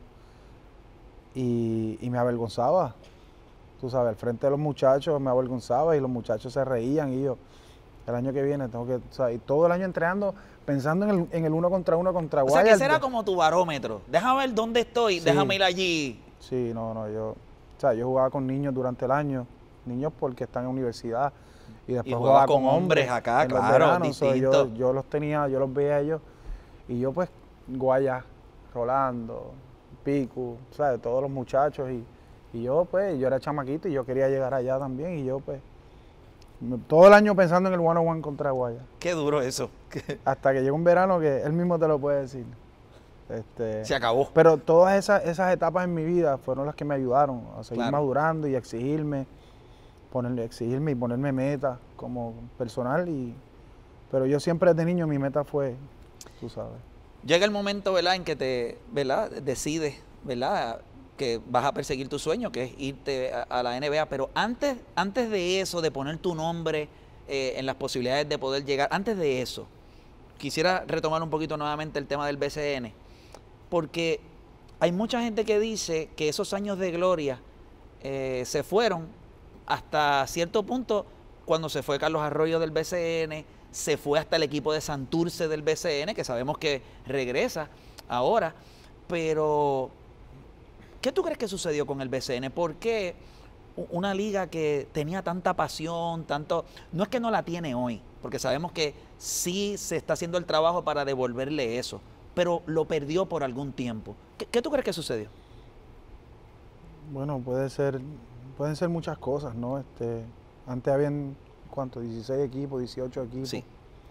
Speaker 4: Y me avergonzaba. Tú sabes, al frente de los muchachos me avergonzaba y los muchachos se reían y yo, el año que viene tengo que, o sea, y todo el año entrenando pensando en el 1 contra 1 contra Guayacán.
Speaker 1: O sea, que ese era como tu barómetro. Déjame ver dónde estoy, sí. Déjame ir allí.
Speaker 4: Sí, yo jugaba con niños durante el año, niños porque están en universidad. Y después jugaba
Speaker 1: con hombres acá, claro,
Speaker 4: distinto. Yo los tenía, yo los veía a ellos y yo pues Guaya, Rolando, Pico, ¿sabes? Todos los muchachos y yo pues, yo era chamaquito y yo quería llegar allá también y yo pues todo el año pensando en el 1-on-1 contra Guaya.
Speaker 1: Qué duro eso.
Speaker 4: Hasta que llegó un verano que él mismo te lo puede decir.
Speaker 1: Se acabó.
Speaker 4: Pero todas esas etapas en mi vida fueron las que me ayudaron a seguir madurando y a exigirme y ponerme metas como personal. Pero yo siempre desde niño mi meta fue, tú sabes.
Speaker 1: Llega el momento, ¿verdad?, en que decides, ¿verdad?, que vas a perseguir tu sueño, que es irte a la NBA. Pero antes de eso, de poner tu nombre en las posibilidades de poder llegar, antes de eso, quisiera retomar un poquito nuevamente el tema del BCN, porque hay mucha gente que dice que esos años de gloria se fueron hasta cierto punto cuando se fue Carlos Arroyo del BCN, se fue hasta el equipo de Santurce del BCN, que sabemos que regresa ahora, pero ¿qué tú crees que sucedió con el BCN? ¿Por qué una liga que tenía tanta pasión, no es que no la tiene hoy, porque sabemos que sí se está haciendo el trabajo para devolverle eso, pero lo perdió por algún tiempo? ¿Qué tú crees que sucedió?
Speaker 4: Bueno, pueden ser muchas cosas, ¿no? Antes habían, ¿cuánto? 16 equipos, 18 equipos.
Speaker 1: Sí.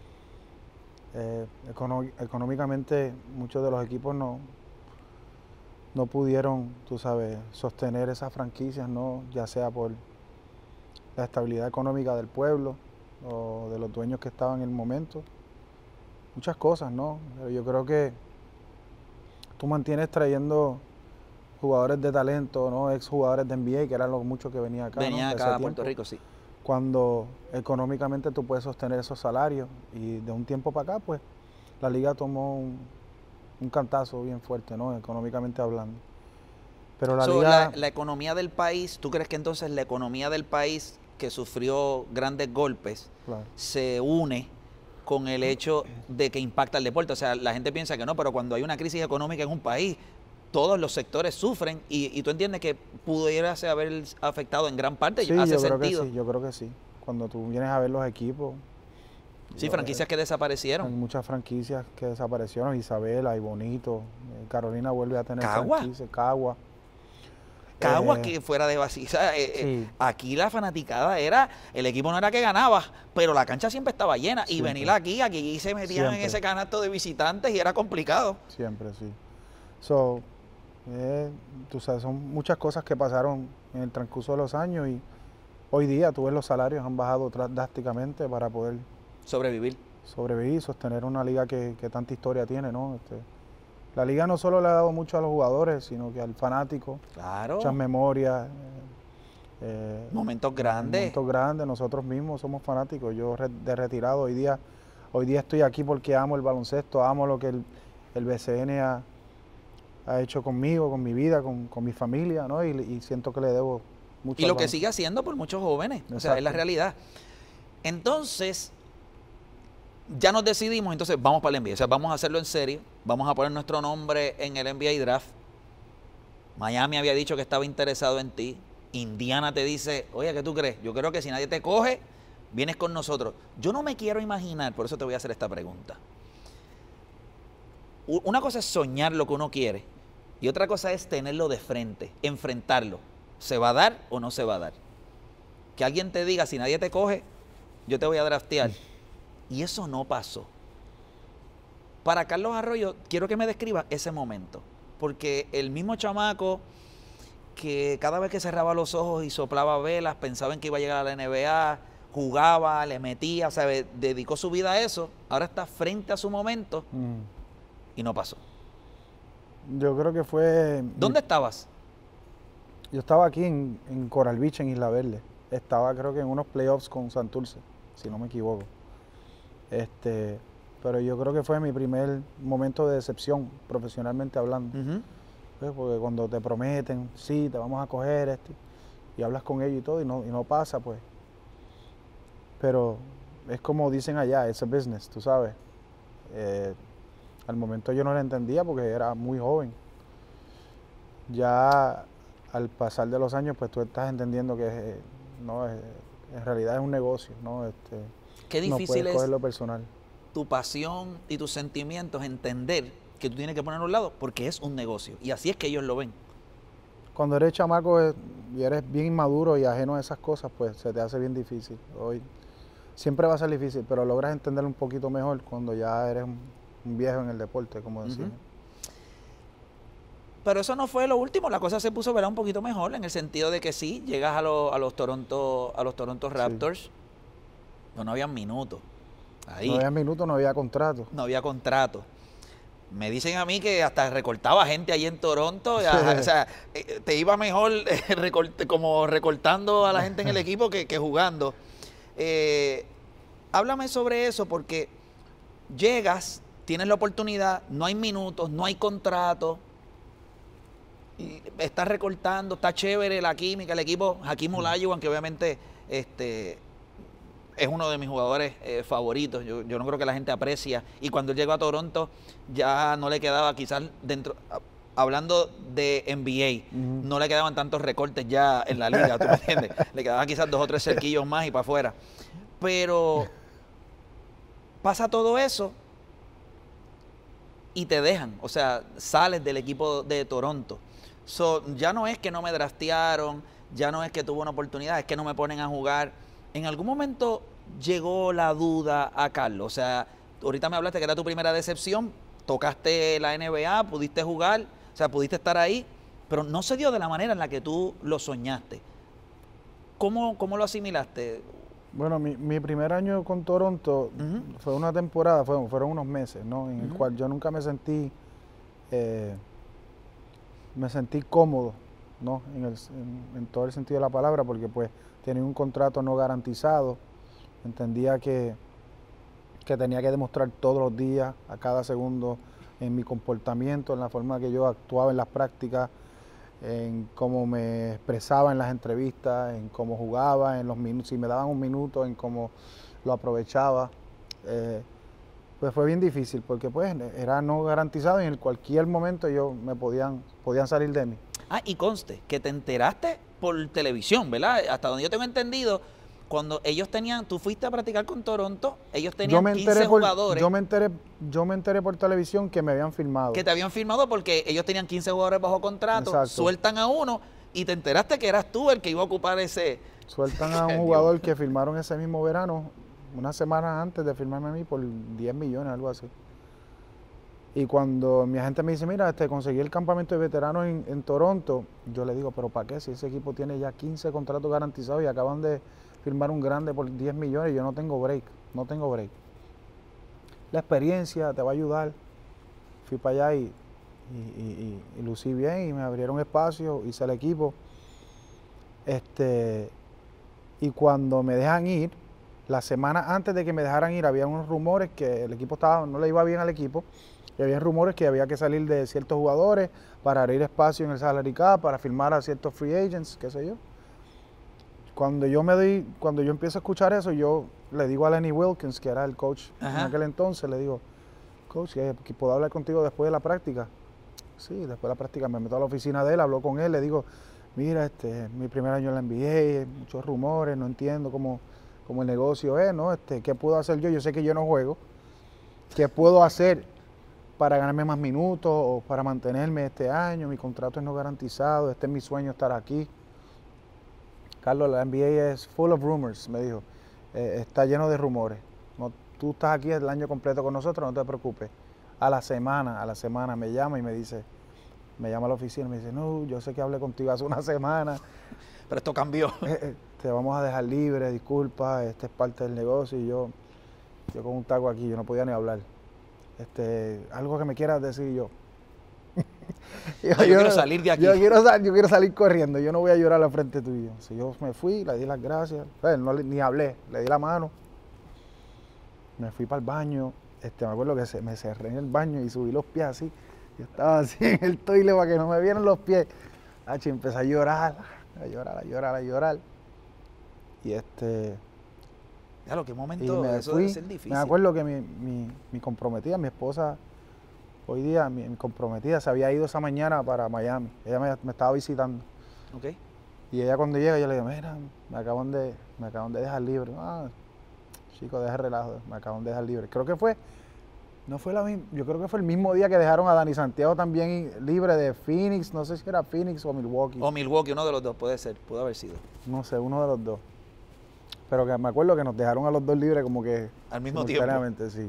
Speaker 4: Económicamente muchos de los equipos no pudieron, tú sabes, sostener esas franquicias, ¿no? Ya sea por la estabilidad económica del pueblo o de los dueños que estaban en el momento. Muchas cosas, ¿no? Pero yo creo que tú mantienes trayendo jugadores de talento, ¿no? Exjugadores de NBA, que eran los muchos que venían acá.
Speaker 1: Venían acá a Puerto Rico, sí.
Speaker 4: Cuando económicamente tú puedes sostener esos salarios y de un tiempo para acá, pues la liga tomó un cantazo bien fuerte, ¿no? Económicamente hablando. Pero
Speaker 1: la economía del país, ¿tú crees que entonces la economía del país que sufrió grandes golpes se une con el hecho de que impacta el deporte? O sea, la gente piensa que no, pero cuando hay una crisis económica en un país, todos los sectores sufren y tú entiendes que pudiera haber afectado en gran parte.
Speaker 4: Sí, yo creo que sí. Cuando tú vienes a ver los equipos.
Speaker 1: Sí, franquicias que desaparecieron.
Speaker 4: Hay muchas franquicias que desaparecieron. Isabela y Bonito. Carolina vuelve a tener franquicias.
Speaker 1: Cagua que fuera de vacío. Sí. Aquí la fanaticada era, el equipo no era que ganaba, pero la cancha siempre estaba llena. Siempre. Y venir aquí se metían en ese canasto de visitantes y era complicado.
Speaker 4: Siempre, sí. Tú sabes, son muchas cosas que pasaron en el transcurso de los años y hoy día tú ves los salarios han bajado drásticamente para poder
Speaker 1: sobrevivir,
Speaker 4: sostener una liga que tanta historia tiene, ¿no? La liga no solo le ha dado mucho a los jugadores, sino que al fanático.
Speaker 1: Claro.
Speaker 4: Muchas memorias.
Speaker 1: Momentos grandes.
Speaker 4: Nosotros mismos somos fanáticos. Yo de retirado hoy día estoy aquí porque amo el baloncesto, amo lo que el BCN ha hecho conmigo, con mi vida, con mi familia, ¿no? Y siento que le debo mucho.
Speaker 1: Y lo que sigue haciendo por muchos jóvenes. Exacto. O sea, es la realidad. Entonces, ya nos decidimos, entonces vamos para el NBA. O sea, vamos a hacerlo en serio. Vamos a poner nuestro nombre en el NBA Draft. Miami había dicho que estaba interesado en ti. Indiana te dice, oye, ¿qué tú crees? Yo creo que si nadie te coge, vienes con nosotros. Yo no me quiero imaginar, por eso te voy a hacer esta pregunta. Una cosa es soñar lo que uno quiere y otra cosa es tenerlo de frente, enfrentarlo. ¿Se va a dar o no se va a dar? Que alguien te diga, si nadie te coge, yo te voy a draftear. Y eso no pasó. Para Carlos Arroyo, quiero que me describa ese momento. Porque el mismo chamaco que cada vez que cerraba los ojos y soplaba velas, pensaba en que iba a llegar a la NBA, jugaba, le metía, ¿sabe? Dedicó su vida a eso, ahora está frente a su momento y no pasó.
Speaker 4: Yo creo que fue...
Speaker 1: ¿Dónde estabas?
Speaker 4: Yo estaba aquí en Coral Beach, en Isla Verde. Estaba creo que en unos playoffs con Santurce, si no me equivoco. Pero yo creo que fue mi primer momento de decepción, profesionalmente hablando. Pues porque cuando te prometen, sí, te vamos a coger, y hablas con ellos y todo, y no pasa, pues. Pero es como dicen allá, it's a business, tú sabes. Al momento yo no lo entendía porque era muy joven. Ya al pasar de los años, pues tú estás entendiendo que en realidad es un negocio, ¿no?
Speaker 1: Qué difícil
Speaker 4: no puedes cogerlo personal.
Speaker 1: Tu pasión y tus sentimientos, entender que tú tienes que ponerlo a un lado porque es un negocio. Y así es que ellos lo ven.
Speaker 4: Cuando eres chamaco y eres bien inmaduro y ajeno a esas cosas, pues se te hace bien difícil. Hoy siempre va a ser difícil, pero logras entenderlo un poquito mejor cuando ya eres un viejo en el deporte, como decimos.
Speaker 1: Pero eso no fue lo último, la cosa se puso, ¿verdad?, un poquito mejor en el sentido de que sí, llegas a los Toronto Raptors, sí. No habían minutos. Ahí.
Speaker 4: No había minutos, no había contrato.
Speaker 1: No había contrato. Me dicen a mí que hasta recortaba gente ahí en Toronto, o sea, te iba mejor como recortando a la gente en el equipo que jugando. Háblame sobre eso porque llegas, tienes la oportunidad, no hay minutos, no hay contrato, y estás recortando, está chévere la química, el equipo, Hakeem Olajuwon, que obviamente es uno de mis jugadores favoritos, yo no creo que la gente aprecia, y cuando él llegó a Toronto ya no le quedaba quizás dentro, hablando de NBA, no le quedaban tantos recortes ya en la liga, ¿tú me entiendes? Le quedaban quizás 2 o 3 cerquillos más y para afuera, pero pasa todo eso y te dejan, o sea, sales del equipo de Toronto. Ya no es que no me draftearon, ya no es que tuve una oportunidad, es que no me ponen a jugar. ¿En algún momento llegó la duda a Carlos? O sea, ahorita me hablaste que era tu primera decepción, tocaste la NBA, pudiste jugar, o sea, pudiste estar ahí, pero no se dio de la manera en la que tú lo soñaste. ¿Cómo lo asimilaste?
Speaker 4: Bueno, mi primer año con Toronto fue una temporada, fueron unos meses, ¿no? En el cual yo nunca me sentí cómodo, ¿no? En todo el sentido de la palabra, porque pues tenía un contrato no garantizado, entendía que tenía que demostrar todos los días, a cada segundo, en mi comportamiento, en la forma que yo actuaba en las prácticas, en cómo me expresaba en las entrevistas, en cómo jugaba, en los minutos, si me daban un minuto, en cómo lo aprovechaba. Pues fue bien difícil porque pues era no garantizado y en cualquier momento podían salir de mí.
Speaker 1: Ah, y conste, que te enteraste por televisión, ¿verdad? Hasta donde yo tengo entendido, cuando ellos tú fuiste a practicar con Toronto, ellos tenían 15 jugadores.
Speaker 4: Yo me enteré por televisión que me habían firmado.
Speaker 1: Que te habían firmado porque ellos tenían 15 jugadores bajo contrato, exacto. Sueltan a uno y te enteraste que eras tú el que iba a ocupar ese...
Speaker 4: Sueltan a un jugador que firmaron ese mismo verano, una semana antes de firmarme a mí por 10 millones, algo así. Y cuando mi agente me dice, mira, conseguí el campamento de veteranos en Toronto, yo le digo, pero ¿para qué? Si ese equipo tiene ya 15 contratos garantizados y acaban de firmar un grande por 10 millones, yo no tengo break. La experiencia te va a ayudar. Fui para allá y lucí bien y me abrieron espacio, hice el equipo. Y cuando me dejan ir, la semana antes de que me dejaran ir, había unos rumores que el equipo no le iba bien al equipo, y había rumores que había que salir de ciertos jugadores para abrir espacio en el salary cap, para firmar a ciertos free agents, qué sé yo. Cuando yo empiezo a escuchar eso, yo le digo a Lenny Wilkins, que era el coach en aquel entonces, le digo, coach, ¿puedo hablar contigo después de la práctica? Sí, después de la práctica me meto a la oficina de él, hablo con él, le digo, mira, mi primer año en la NBA, muchos rumores, no entiendo cómo el negocio es, ¿no? ¿Qué puedo hacer yo? Yo sé que yo no juego. ¿Qué puedo hacer para ganarme más minutos o para mantenerme este año? Mi contrato es no garantizado, es mi sueño estar aquí. Carlos, la NBA es full of rumors, me dijo. Está lleno de rumores. No, tú estás aquí el año completo con nosotros, no te preocupes. A la semana me llama y me llama a la oficina y me dice, no, yo sé que hablé contigo hace una semana.
Speaker 1: Pero esto cambió.
Speaker 4: Te vamos a dejar libre, disculpa, es parte del negocio. Y yo con un taco aquí, yo no podía ni hablar. Algo que me quieras decir yo.
Speaker 1: yo quiero salir de aquí.
Speaker 4: Yo quiero salir corriendo, yo no voy a llorar al frente tuyo. Si yo me fui, le di las gracias, ni hablé, le di la mano. Me fui para el baño, me acuerdo que me cerré en el baño y subí los pies así. Yo estaba así en el toile para que no me vieran los pies. Empecé a llorar. Y
Speaker 1: Claro, qué momento, eso
Speaker 4: fui,
Speaker 1: debe ser difícil.
Speaker 4: Me acuerdo que mi comprometida, mi esposa, hoy día mi comprometida se había ido esa mañana para Miami. Ella me estaba visitando.
Speaker 1: Okay.
Speaker 4: Y ella cuando llega, yo le digo, mira, me acaban de dejar libre. Chico, deja el relajo, me acaban de dejar libre. Creo que no fue la misma, yo creo que fue el mismo día que dejaron a Dani Santiago también libre de Phoenix, no sé si era Phoenix o Milwaukee.
Speaker 1: O Milwaukee, uno de los dos, pudo haber sido.
Speaker 4: No sé, uno de los dos. Pero que me acuerdo que nos dejaron a los dos libres como que
Speaker 1: al mismo tiempo.
Speaker 4: Sí.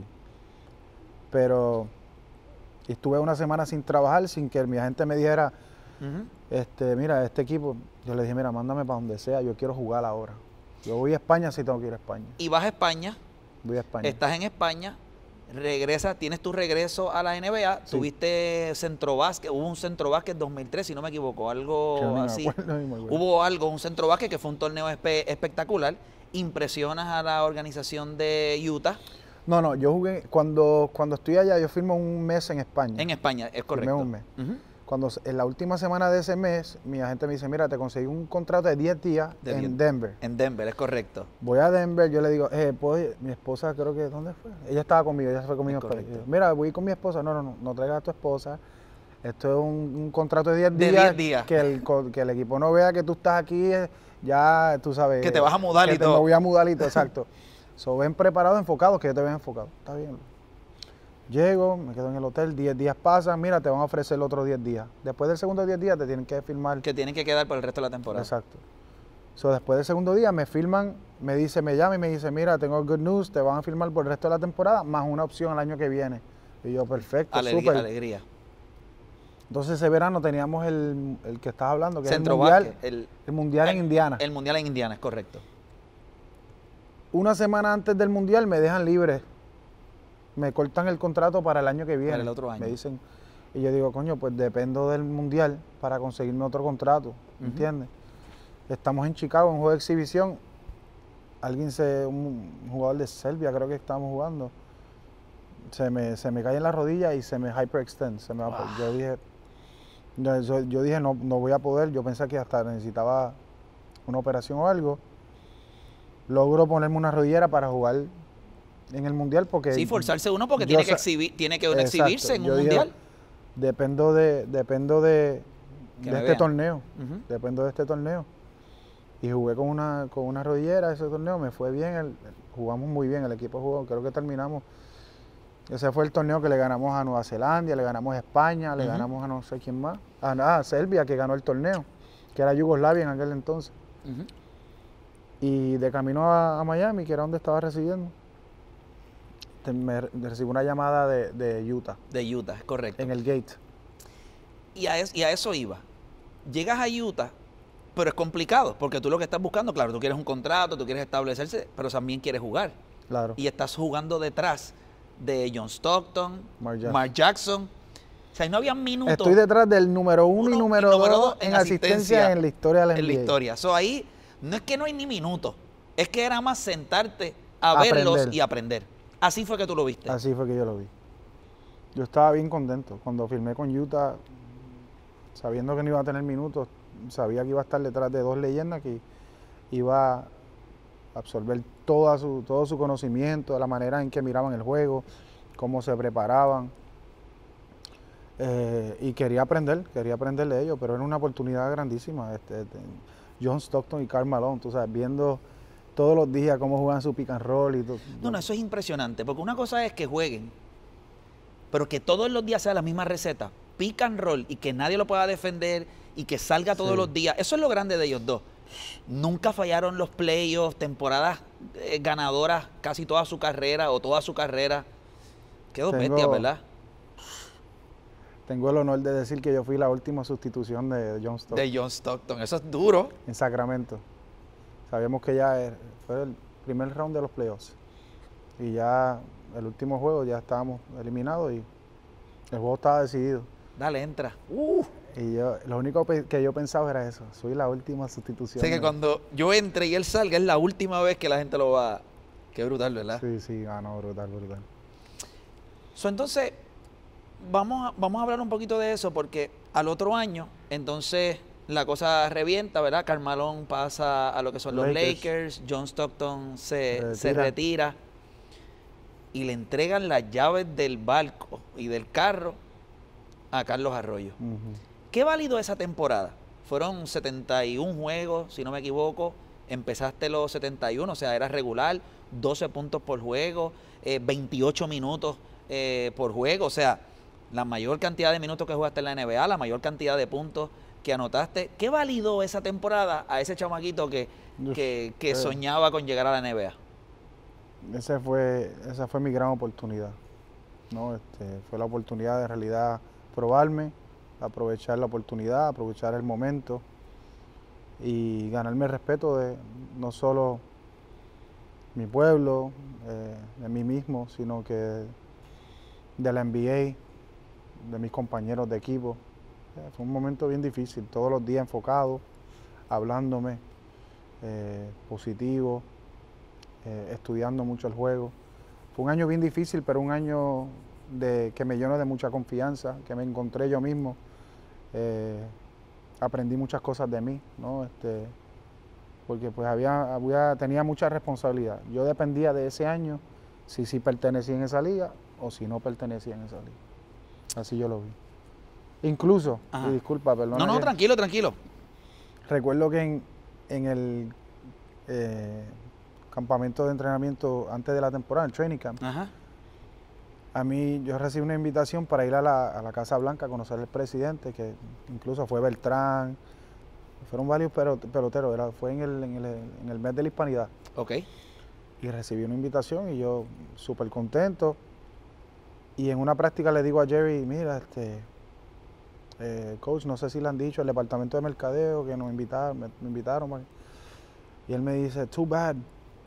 Speaker 4: Pero estuve una semana sin trabajar, sin que mi agente me dijera, mira, este equipo, yo le dije, mira, mándame para donde sea, yo quiero jugar ahora. Yo voy a España si tengo que ir a España.
Speaker 1: ¿Y vas a España?
Speaker 4: Voy a España.
Speaker 1: Estás en España, regresas, tienes tu regreso a la NBA, sí. Tuviste centrobásquet, hubo un centrobásquet 2003, si no me equivoco, algo así. Hubo un centrobásquet que fue un torneo espectacular. Impresionas a la organización de Utah.
Speaker 4: No, yo jugué, cuando estoy allá, yo firmo un mes en España.
Speaker 1: En España, es correcto.
Speaker 4: Firmé un mes. Cuando en la última semana de ese mes, mi agente me dice, mira, te conseguí un contrato de 10 días en Denver.
Speaker 1: En Denver, es correcto.
Speaker 4: Voy a Denver, yo le digo, mi esposa creo que, ¿dónde fue? Ella estaba conmigo, ella se fue conmigo. Mira, voy con mi esposa. No traigas a tu esposa. Esto es un contrato de 10 días. Que el equipo no vea que tú estás aquí, ya tú sabes.
Speaker 1: Que te vas a mudar y todo.
Speaker 4: Me voy a mudar y todo, exacto. Ven preparados, enfocados, que yo te veo enfocado. Está bien. Llego, me quedo en el hotel, 10 días pasan, mira, te van a ofrecer otros 10 días. Después del segundo 10 días te tienen que firmar.
Speaker 1: Que tienen que quedar por el resto de la temporada.
Speaker 4: Exacto. Después del segundo día me firman, me llama y me dice, mira, tengo good news, te van a firmar por el resto de la temporada, más una opción el año que viene. Y yo, perfecto, súper.
Speaker 1: Alegría.
Speaker 4: Entonces ese verano teníamos el que estás hablando, que es
Speaker 1: el
Speaker 4: mundial en Indiana.
Speaker 1: El mundial en Indiana, es correcto.
Speaker 4: Una semana antes del mundial me dejan libre. Me cortan el contrato para el año que viene.
Speaker 1: Para el otro año.
Speaker 4: Me dicen, y yo digo, coño, pues dependo del mundial para conseguirme otro contrato, ¿entiendes? Estamos en Chicago, en un juego de exhibición. Un jugador de Serbia, creo que estábamos jugando, se me cae en la rodilla y se me hyperextend. Yo dije, no voy a poder. Yo pensé que hasta necesitaba una operación o algo. Logro ponerme una rodillera para jugar en el mundial porque...
Speaker 1: Sí, forzarse uno porque tiene que exhibirse en un mundial.
Speaker 4: Dependo de este torneo. Dependo de este torneo. Y jugué con una rodillera ese torneo, me fue bien, jugamos muy bien, el equipo jugó, creo que terminamos. Ese fue el torneo que le ganamos a Nueva Zelanda, le ganamos a España, le ganamos a no sé quién más. A Serbia, que ganó el torneo, que era Yugoslavia en aquel entonces. Y de camino a Miami, que era donde estaba residiendo, me recibí una llamada de Utah.
Speaker 1: De Utah, es correcto.
Speaker 4: En el gate.
Speaker 1: Y a eso iba. Llegas a Utah, pero es complicado, porque tú lo que estás buscando, claro, tú quieres un contrato, tú quieres establecerse, pero también quieres jugar.
Speaker 4: Claro.
Speaker 1: Y estás jugando detrás de John Stockton, Mark Jackson. O sea, no había minutos.
Speaker 4: Estoy detrás del número 1 y número 2 en asistencia en la historia de la NBA.
Speaker 1: En la historia. Ahí no es que no hay ni minutos, es que era más sentarte a verlos y aprender. Así fue que tú lo viste.
Speaker 4: Así fue que yo lo vi. Yo estaba bien contento. Cuando firmé con Utah, sabiendo que no iba a tener minutos, sabía que iba a estar detrás de dos leyendas que iba a absorber todo su conocimiento, la manera en que miraban el juego, cómo se preparaban. y quería aprender de ellos, pero era una oportunidad grandísima. John Stockton y Karl Malone, tú sabes, viendo todos los días cómo juegan su pick and roll y todo.
Speaker 1: No, eso es impresionante, porque una cosa es que jueguen, pero que todos los días sea la misma receta, pick and roll, y que nadie lo pueda defender y que salga todos los días. Eso es lo grande de ellos dos. Nunca fallaron los playoffs, temporadas ganadoras casi toda su carrera o toda su carrera. Qué dos bestias, ¿verdad?
Speaker 4: Tengo el honor de decir que yo fui la última sustitución de John Stockton.
Speaker 1: De John Stockton, eso es duro.
Speaker 4: En Sacramento. Sabíamos que ya fue el primer round de los playoffs. Y ya el último juego ya estábamos eliminados y el juego estaba decidido.
Speaker 1: Dale, entra.
Speaker 4: Y yo, lo único que yo pensaba era eso, soy la última sustitución.
Speaker 1: Sé que cuando yo entre y él salga es la última vez que la gente lo va... Qué brutal, ¿verdad?
Speaker 4: Sí, no, brutal.
Speaker 1: Entonces, vamos a hablar un poquito de eso porque al otro año, entonces la cosa revienta, ¿verdad? Karl Malone pasa a lo que son los Lakers, John Stockton se retira y le entregan las llaves del barco y del carro a Carlos Arroyo. ¿Qué válido esa temporada? Fueron 71 juegos, si no me equivoco. Empezaste los 71, o sea, era regular, 12 puntos por juego, 28 minutos por juego, o sea, la mayor cantidad de minutos que jugaste en la NBA, la mayor cantidad de puntos que anotaste. ¿Qué validó esa temporada a ese chamaquito que soñaba con llegar a la NBA?
Speaker 4: Esa fue mi gran oportunidad, ¿no? Fue la oportunidad de en realidad probarme, aprovechar la oportunidad, aprovechar el momento y ganarme el respeto de no solo mi pueblo, de mí mismo, sino que de la NBA, de mis compañeros de equipo. Fue un momento bien difícil, todos los días enfocado, hablándome, positivo, estudiando mucho el juego. Fue un año bien difícil, pero un año que me llenó de mucha confianza, que me encontré yo mismo. Aprendí muchas cosas de mí, ¿no? Porque pues tenía mucha responsabilidad. Yo dependía de ese año si pertenecía en esa liga o si no pertenecía en esa liga. Así yo lo vi. Incluso, y disculpa, perdón.
Speaker 1: No, tranquilo.
Speaker 4: Recuerdo que en el campamento de entrenamiento antes de la temporada, el training camp, a mí yo recibí una invitación para ir a la Casa Blanca a conocer al presidente, que incluso fue Beltrán, fueron varios peloteros, fue en el mes de la Hispanidad.
Speaker 1: Ok.
Speaker 4: Y recibí una invitación y yo súper contento. Y en una práctica le digo a Jerry, mira, coach, no sé si le han dicho al departamento de mercadeo que me invitaron. Y él me dice, too bad.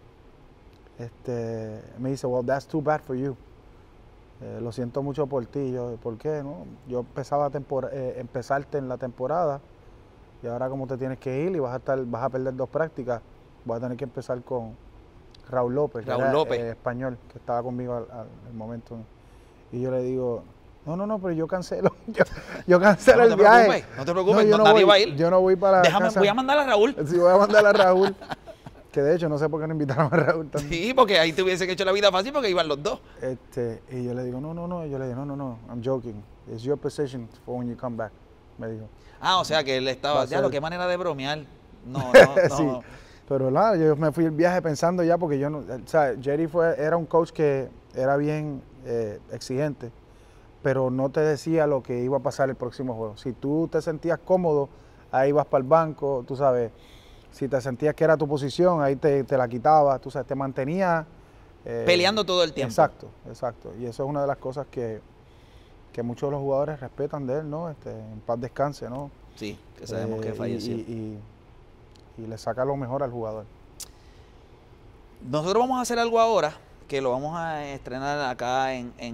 Speaker 4: Me dice, well, that's too bad for you. Lo siento mucho por ti. Yo, ¿por qué? No? Yo empezarte en la temporada y ahora como te tienes que ir y vas a perder 2 prácticas, voy a tener que empezar con Raúl López, español, que estaba conmigo al momento. Y yo le digo, no, pero yo cancelo. Yo cancelo el viaje.
Speaker 1: No te preocupes, nadie va a ir.
Speaker 4: Yo no voy para
Speaker 1: voy a mandar a Raúl.
Speaker 4: Sí, voy a mandar a Raúl. Que de hecho no sé por qué no invitaron a Raúl también.
Speaker 1: Sí, porque ahí te hubiesen hecho la vida fácil porque iban los dos.
Speaker 4: Y yo le digo, no, I'm joking. It's your position for when you come back, me dijo.
Speaker 1: O sea que él estaba, qué manera de bromear. No.
Speaker 4: Sí, pero nada, yo me fui el viaje pensando ya porque yo no, o sea, Jerry era un coach que era bien exigente, pero no te decía lo que iba a pasar el próximo juego. Si tú te sentías cómodo, ahí vas para el banco, tú sabes. Si te sentías que era tu posición, ahí te la quitabas, tú sabes, te mantenía...
Speaker 1: peleando todo el tiempo.
Speaker 4: Exacto. Y eso es una de las cosas que muchos de los jugadores respetan de él, ¿no? En paz descanse, ¿no?
Speaker 1: Sí, que sabemos que falleció.
Speaker 4: Y le saca lo mejor al jugador.
Speaker 1: Nosotros vamos a hacer algo ahora, que lo vamos a estrenar acá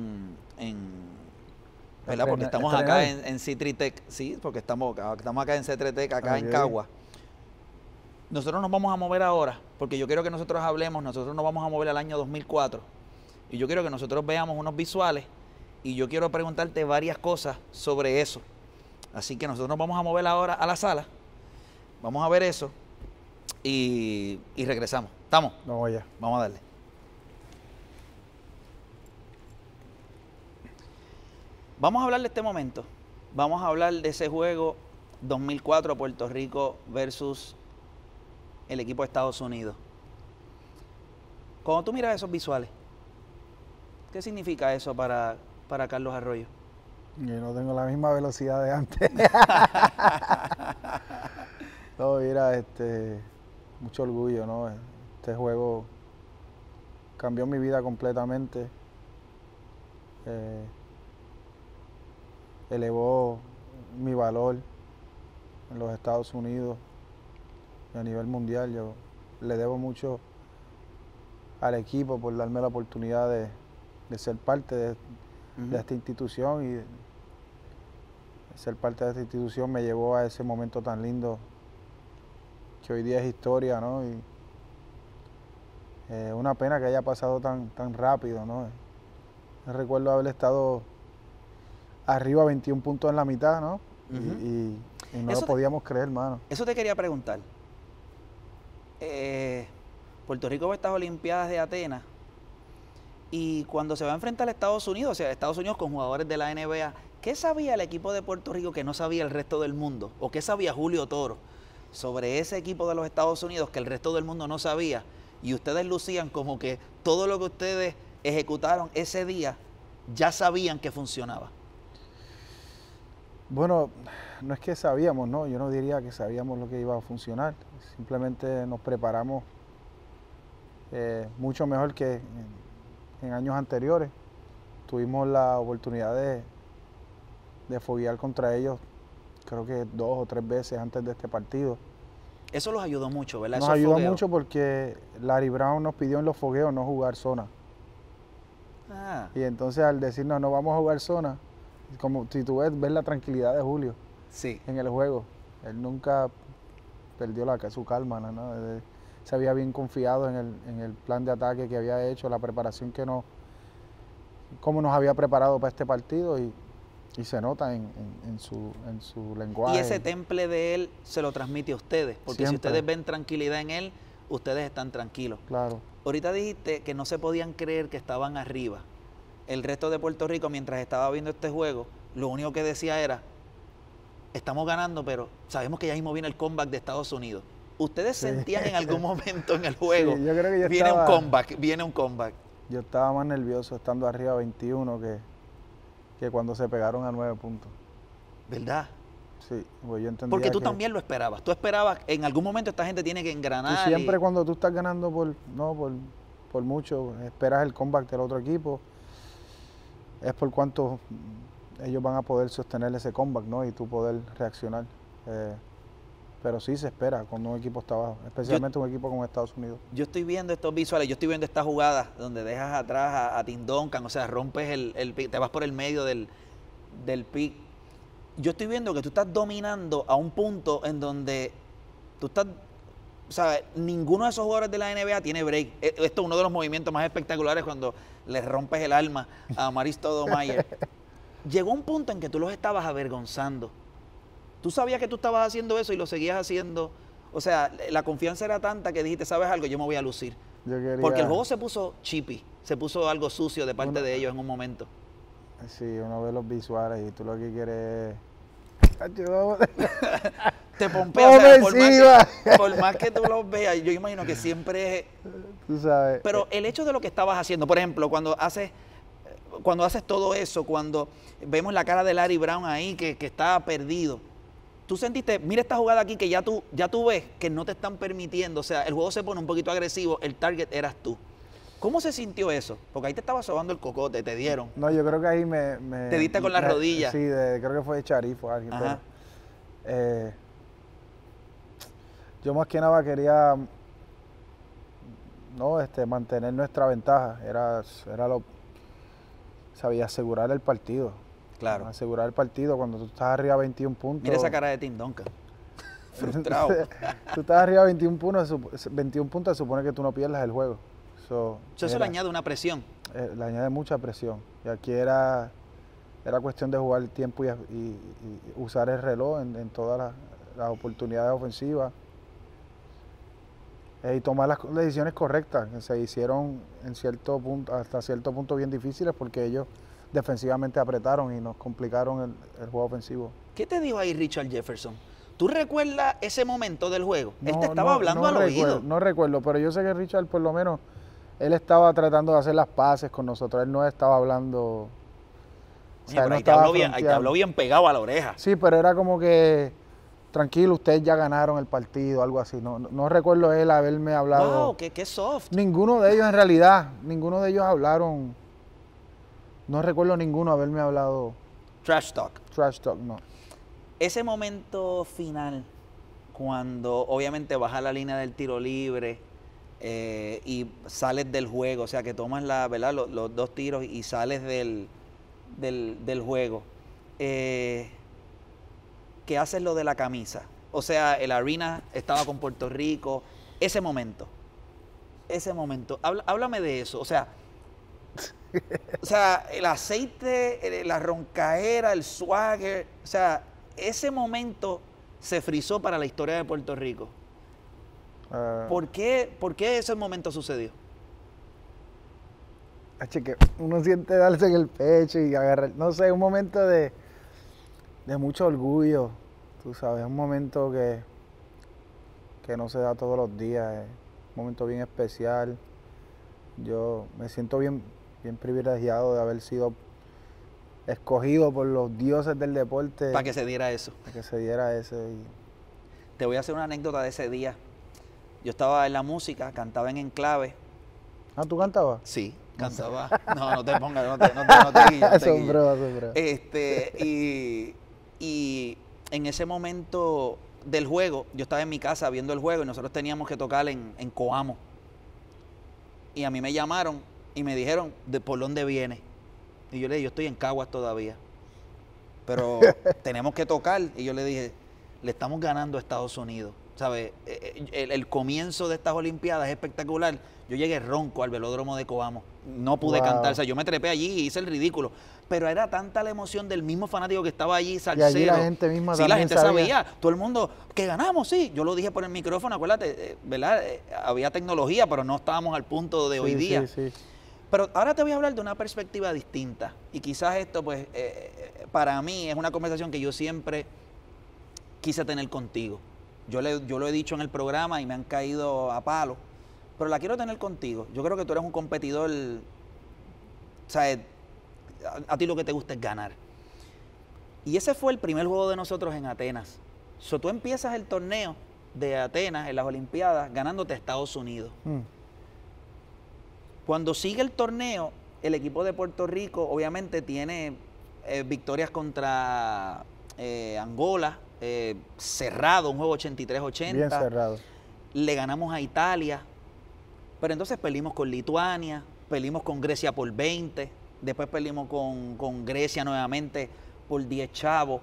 Speaker 1: ¿verdad? Porque estamos acá en Citritech, sí, porque estamos acá en Citritech, acá en Cagua. Nosotros nos vamos a mover ahora, porque yo quiero que nosotros nos vamos a mover al año 2004, y yo quiero que nosotros veamos unos visuales, y yo quiero preguntarte varias cosas sobre eso. Así que nosotros nos vamos a mover ahora a la sala, vamos a ver eso, y regresamos. ¿Estamos?
Speaker 4: Vamos allá.
Speaker 1: Vamos a darle. Vamos a hablar de este momento. Vamos a hablar de ese juego 2004 Puerto Rico versus el equipo de Estados Unidos. Cuando tú miras esos visuales, ¿qué significa eso para Carlos Arroyo?
Speaker 4: Yo no tengo la misma velocidad de antes. No, mira, mucho orgullo, ¿no? Este juego cambió mi vida completamente. Elevó mi valor en los Estados Unidos y a nivel mundial. Yo le debo mucho al equipo por darme la oportunidad de ser parte de esta institución, y ser parte de esta institución me llevó a ese momento tan lindo que hoy día es historia, ¿no? Y una pena que haya pasado tan rápido, ¿no? Yo recuerdo haber estado arriba 21 puntos en la mitad, ¿no? Y no lo podíamos creer, hermano.
Speaker 1: Eso te quería preguntar. Puerto Rico va a estas Olimpiadas de Atenas, y cuando se va a enfrentar a Estados Unidos, o sea, Estados Unidos con jugadores de la NBA, ¿qué sabía el equipo de Puerto Rico que no sabía el resto del mundo? ¿O qué sabía Julio Toro sobre ese equipo de los Estados Unidos que el resto del mundo no sabía? Y ustedes lucían como que todo lo que ustedes ejecutaron ese día ya sabían que funcionaba.
Speaker 4: Bueno, no es que sabíamos, ¿no? Yo no diría que sabíamos lo que iba a funcionar. Simplemente nos preparamos mucho mejor que en años anteriores. Tuvimos la oportunidad de foguear contra ellos, creo que 2 o 3 veces antes de este partido.
Speaker 1: Eso los ayudó mucho, ¿verdad?
Speaker 4: Nos ayudó mucho porque Larry Brown nos pidió en los fogueos no jugar zona. Y entonces al decirnos no vamos a jugar zona, como si tú ves la tranquilidad de Julio en el juego. Él nunca perdió su calma, ¿no? Él se había bien confiado en el plan de ataque que había hecho, la preparación cómo nos había preparado para este partido, y se nota en su lenguaje.
Speaker 1: Y ese temple de él se lo transmite a ustedes, porque siempre. Si ustedes ven tranquilidad en él, ustedes están tranquilos.
Speaker 4: Claro.
Speaker 1: Ahorita dijiste que no se podían creer que estaban arriba. El resto de Puerto Rico, mientras estaba viendo este juego, lo único que decía era, estamos ganando, pero sabemos que ya mismo viene el comeback de Estados Unidos. ¿Ustedes sentían en algún momento en el juego,
Speaker 4: yo creo que yo
Speaker 1: viene un comeback?
Speaker 4: Yo estaba más nervioso estando arriba 21 que cuando se pegaron a 9 puntos.
Speaker 1: ¿Verdad?
Speaker 4: Sí, pues yo entendía.
Speaker 1: Porque tú también lo esperabas. Tú esperabas, en algún momento esta gente tiene que engranar.
Speaker 4: Tú siempre cuando tú estás ganando por mucho, esperas el comeback del otro equipo. Es por cuánto ellos van a poder sostener ese comeback, ¿no? Y tú poder reaccionar. Pero sí se espera cuando un equipo está abajo, especialmente un equipo como Estados Unidos.
Speaker 1: Yo estoy viendo estos visuales, yo estoy viendo esta jugada donde dejas atrás a Tim Duncan, o sea, rompes el pick, te vas por el medio del pick. Yo estoy viendo que tú estás dominando a un punto en donde tú estás, o sea, ninguno de esos jugadores de la NBA tiene break. Esto es uno de los movimientos más espectaculares cuando le rompes el alma a Maris Stoudemire. Llegó un punto en que tú los estabas avergonzando. Tú sabías que tú estabas haciendo eso y lo seguías haciendo. O sea, la confianza era tanta que dijiste, ¿sabes algo? Yo me voy a lucir. Porque el juego se puso chippy, se puso algo sucio de parte de ellos en un momento.
Speaker 4: Sí, uno ve los visuales y tú lo que quieres
Speaker 1: te pompeas, o sea, por más que tú los veas, yo imagino que siempre
Speaker 4: tú sabes.
Speaker 1: Pero el hecho de lo que estabas haciendo, por ejemplo, cuando haces todo eso, cuando vemos la cara de Larry Brown ahí que está perdido, tú sentiste, mira esta jugada aquí que ya tú ves que no te están permitiendo, o sea, el juego se pone un poquito agresivo, el target eras tú. ¿Cómo se sintió eso? Porque ahí te estaba sobando el cocote, te dieron.
Speaker 4: No, yo creo que ahí
Speaker 1: te diste con las rodillas.
Speaker 4: Sí, creo que fue de Charif o alguien.
Speaker 1: Ajá.
Speaker 4: Pero, yo más que nada quería mantener nuestra ventaja. Sabía asegurar el partido.
Speaker 1: Claro.
Speaker 4: Asegurar el partido cuando tú estás arriba 21 puntos.
Speaker 1: Mira esa cara de Tim Duncan. Frustrado.
Speaker 4: Tú estás arriba 21 puntos, se supone que tú no pierdas el juego.
Speaker 1: Eso le añade una presión.
Speaker 4: Le añade mucha presión. Y aquí era cuestión de jugar el tiempo y usar el reloj en todas las oportunidades ofensivas. Y tomar las decisiones correctas, que se hicieron hasta cierto punto bien difíciles porque ellos defensivamente apretaron y nos complicaron el juego ofensivo.
Speaker 1: ¿Qué te dijo ahí Richard Jefferson? ¿Tú recuerdas ese momento del juego? Él te estaba hablando al oído.
Speaker 4: No recuerdo, pero yo sé que Richard, por lo menos, él estaba tratando de hacer las paces con nosotros. Él no estaba hablando...
Speaker 1: Sí, pero ahí te habló bien pegado a la oreja.
Speaker 4: Sí, pero era como que, tranquilo, ustedes ya ganaron el partido, algo así. No recuerdo él haberme hablado.
Speaker 1: Wow, qué soft.
Speaker 4: Ninguno de ellos en realidad, ninguno de ellos hablaron. No recuerdo ninguno haberme hablado.
Speaker 1: Trash talk.
Speaker 4: Trash talk, no.
Speaker 1: Ese momento final, cuando obviamente bajas la línea del tiro libre y sales del juego, o sea que tomas ¿verdad? Los 2 tiros y sales del juego, que haces lo de la camisa. O sea, el arena estaba con Puerto Rico. Ese momento. Háblame de eso. O sea, el aceite, la roncaera, el swagger. O sea, ese momento se frizó para la historia de Puerto Rico. ¿Por qué ese momento sucedió?
Speaker 4: Que uno siente darse en el pecho y agarrar, no sé, un momento de mucho orgullo, tú sabes, un momento que no se da todos los días, un momento bien especial. Yo me siento bien privilegiado de haber sido escogido por los dioses del deporte.
Speaker 1: Para que se diera eso.
Speaker 4: Para que se diera eso.
Speaker 1: Te voy a hacer una anécdota de ese día. Yo estaba en la música, cantaba en Enclave.
Speaker 4: ¿Ah, tú cantabas?
Speaker 1: Sí. Cantaba. No te pongas, no te guilles.
Speaker 4: Asombró.
Speaker 1: Y en ese momento del juego, yo estaba en mi casa viendo el juego y nosotros teníamos que tocar en Coamo. Y a mí me llamaron y me dijeron, ¿por dónde viene? Y yo le dije, yo estoy en Caguas todavía. Pero tenemos que tocar. Y yo le dije, le estamos ganando a Estados Unidos. ¿Sabes? El comienzo de estas Olimpiadas es espectacular. Yo llegué ronco al velódromo de Coamo. No pude cantar. O sea, yo me trepé allí y hice el ridículo. Pero era tanta la emoción del mismo fanático que estaba allí, salsero.
Speaker 4: Y allí la gente misma
Speaker 1: sí, la gente sabía. Todo el mundo, que ganamos, sí. Yo lo dije por el micrófono, acuérdate, ¿verdad? Había tecnología, pero no estábamos al punto de hoy día.
Speaker 4: Sí.
Speaker 1: Pero ahora te voy a hablar de una perspectiva distinta. Y quizás esto, pues, para mí es una conversación que yo siempre quise tener contigo. Yo lo he dicho en el programa y me han caído a palo, pero la quiero tener contigo. Yo creo que tú eres un competidor, o sea, a ti lo que te gusta es ganar. Y ese fue el primer juego de nosotros en Atenas. Tú empiezas el torneo de Atenas en las Olimpiadas ganándote a Estados Unidos. Cuando sigue el torneo, el equipo de Puerto Rico obviamente tiene victorias contra Angola, cerrado, un juego 83-80.
Speaker 4: Bien cerrado.
Speaker 1: Le ganamos a Italia, pero entonces perdimos con Lituania, perdimos con Grecia por 20, después perdimos con Grecia nuevamente por 10 chavos.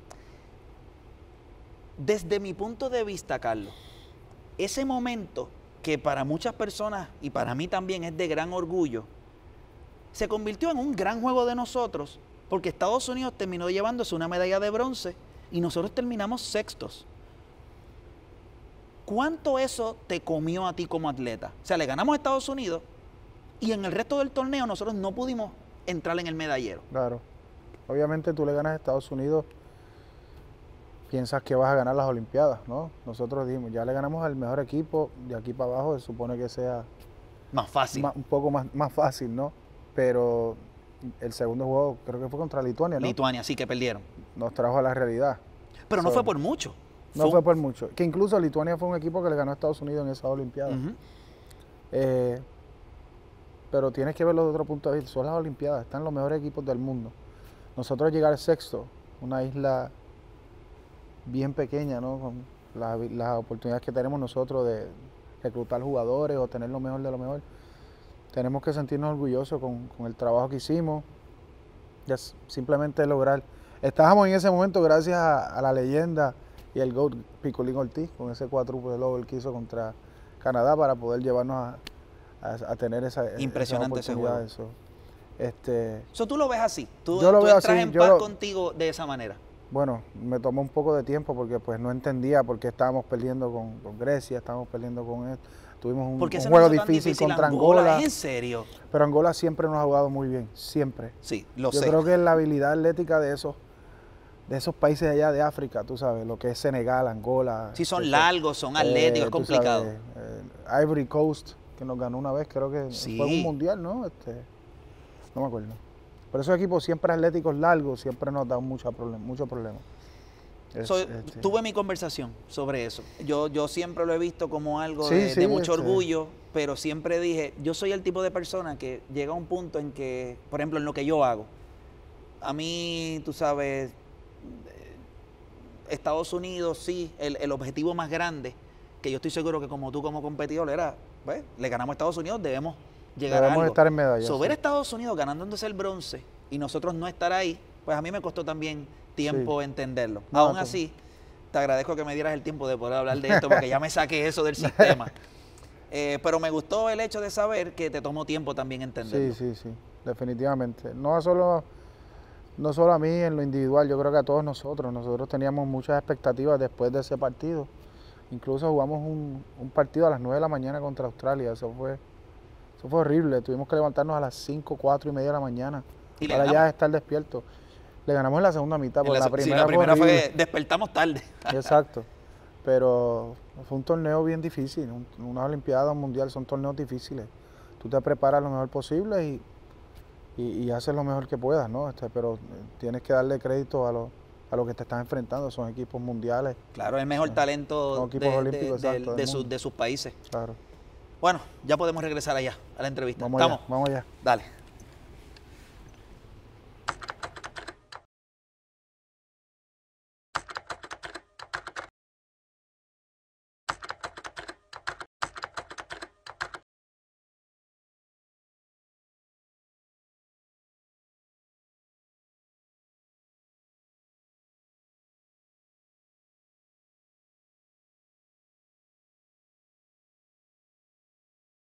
Speaker 1: Desde mi punto de vista, Carlos, ese momento que para muchas personas y para mí también es de gran orgullo, se convirtió en un gran juego de nosotros, porque Estados Unidos terminó llevándose una medalla de bronce y nosotros terminamos sextos. ¿Cuánto eso te comió a ti como atleta? O sea, le ganamos a Estados Unidos y en el resto del torneo nosotros no pudimos entrar en el medallero.
Speaker 4: Claro. Obviamente tú le ganas a Estados Unidos, piensas que vas a ganar las Olimpiadas, ¿no? Nosotros dijimos, ya le ganamos al mejor equipo, de aquí para abajo se supone que sea
Speaker 1: más fácil.
Speaker 4: Un poco más fácil, ¿no? Pero el segundo juego creo que fue contra Lituania, ¿no?
Speaker 1: Lituania, sí, que perdieron.
Speaker 4: Nos trajo a la realidad.
Speaker 1: Pero no fue por mucho.
Speaker 4: No fue por mucho. Que incluso Lituania fue un equipo que le ganó a Estados Unidos en esas Olimpiadas. Pero tienes que verlo de otro punto de vista. Son las Olimpiadas, están los mejores equipos del mundo. Nosotros llegar sexto, una isla bien pequeña, ¿no? Con las oportunidades que tenemos nosotros de reclutar jugadores o tener lo mejor de lo mejor. Tenemos que sentirnos orgullosos con el trabajo que hicimos. Ya simplemente lograr. Estábamos en ese momento gracias a la leyenda y el GOAT Picolín Ortiz con ese cuádruple logro que hizo contra Canadá para poder llevarnos a tener esa
Speaker 1: impresionante ese juego.
Speaker 4: Eso.
Speaker 1: ¿Tú lo ves así? ¿Tú
Speaker 4: yo lo veo
Speaker 1: entras
Speaker 4: así,
Speaker 1: en paz contigo de esa manera?
Speaker 4: Bueno, me tomó un poco de tiempo porque pues no entendía por qué estábamos perdiendo con Grecia, estábamos perdiendo con esto. Tuvimos un juego difícil contra Angola.
Speaker 1: ¿En serio?
Speaker 4: Pero Angola siempre nos ha jugado muy bien, siempre.
Speaker 1: Sí, lo
Speaker 4: sé. Yo creo que la habilidad atlética de esos países allá de África, tú sabes, lo que es Senegal, Angola.
Speaker 1: Sí, son largos, son atléticos, es complicado.
Speaker 4: Ivory Coast, que nos ganó una vez, creo que fue un mundial, ¿no? No me acuerdo. Pero esos equipos siempre atléticos largos, siempre nos dan mucho problema.
Speaker 1: Tuve mi conversación sobre eso. Yo siempre lo he visto como algo de mucho orgullo, pero siempre dije, yo soy el tipo de persona que llega a un punto en que, por ejemplo, en lo que yo hago, a mí, tú sabes, Estados Unidos, sí, el objetivo más grande, que yo estoy seguro que como tú como competidor era, pues, le ganamos a Estados Unidos, debemos llegar a algo.
Speaker 4: Estar en medalla.
Speaker 1: Ver a Estados Unidos ganándose el bronce y nosotros no estar ahí, pues a mí me costó también tiempo entenderlo. No, aún así, te agradezco que me dieras el tiempo de poder hablar de esto, porque ya me saqué eso del sistema. Pero me gustó el hecho de saber que te tomó tiempo también entenderlo.
Speaker 4: Sí, definitivamente. No solo a mí en lo individual, yo creo que a todos nosotros. Nosotros teníamos muchas expectativas después de ese partido. Incluso jugamos un partido a las 9 de la mañana contra Australia. Eso fue horrible. Tuvimos que levantarnos a las 5, 4 y media de la mañana para ya estar despiertos. Le ganamos en la segunda mitad, porque la primera
Speaker 1: fue despertamos tarde.
Speaker 4: Exacto, pero fue un torneo bien difícil, una olimpiada, un mundial, son torneos difíciles. Tú te preparas lo mejor posible y haces lo mejor que puedas, ¿no? Pero tienes que darle crédito a lo que te estás enfrentando, son equipos mundiales.
Speaker 1: Claro, el mejor talento de sus países.
Speaker 4: Claro.
Speaker 1: Bueno, ya podemos regresar allá, a la entrevista.
Speaker 4: Vamos allá.
Speaker 1: Dale.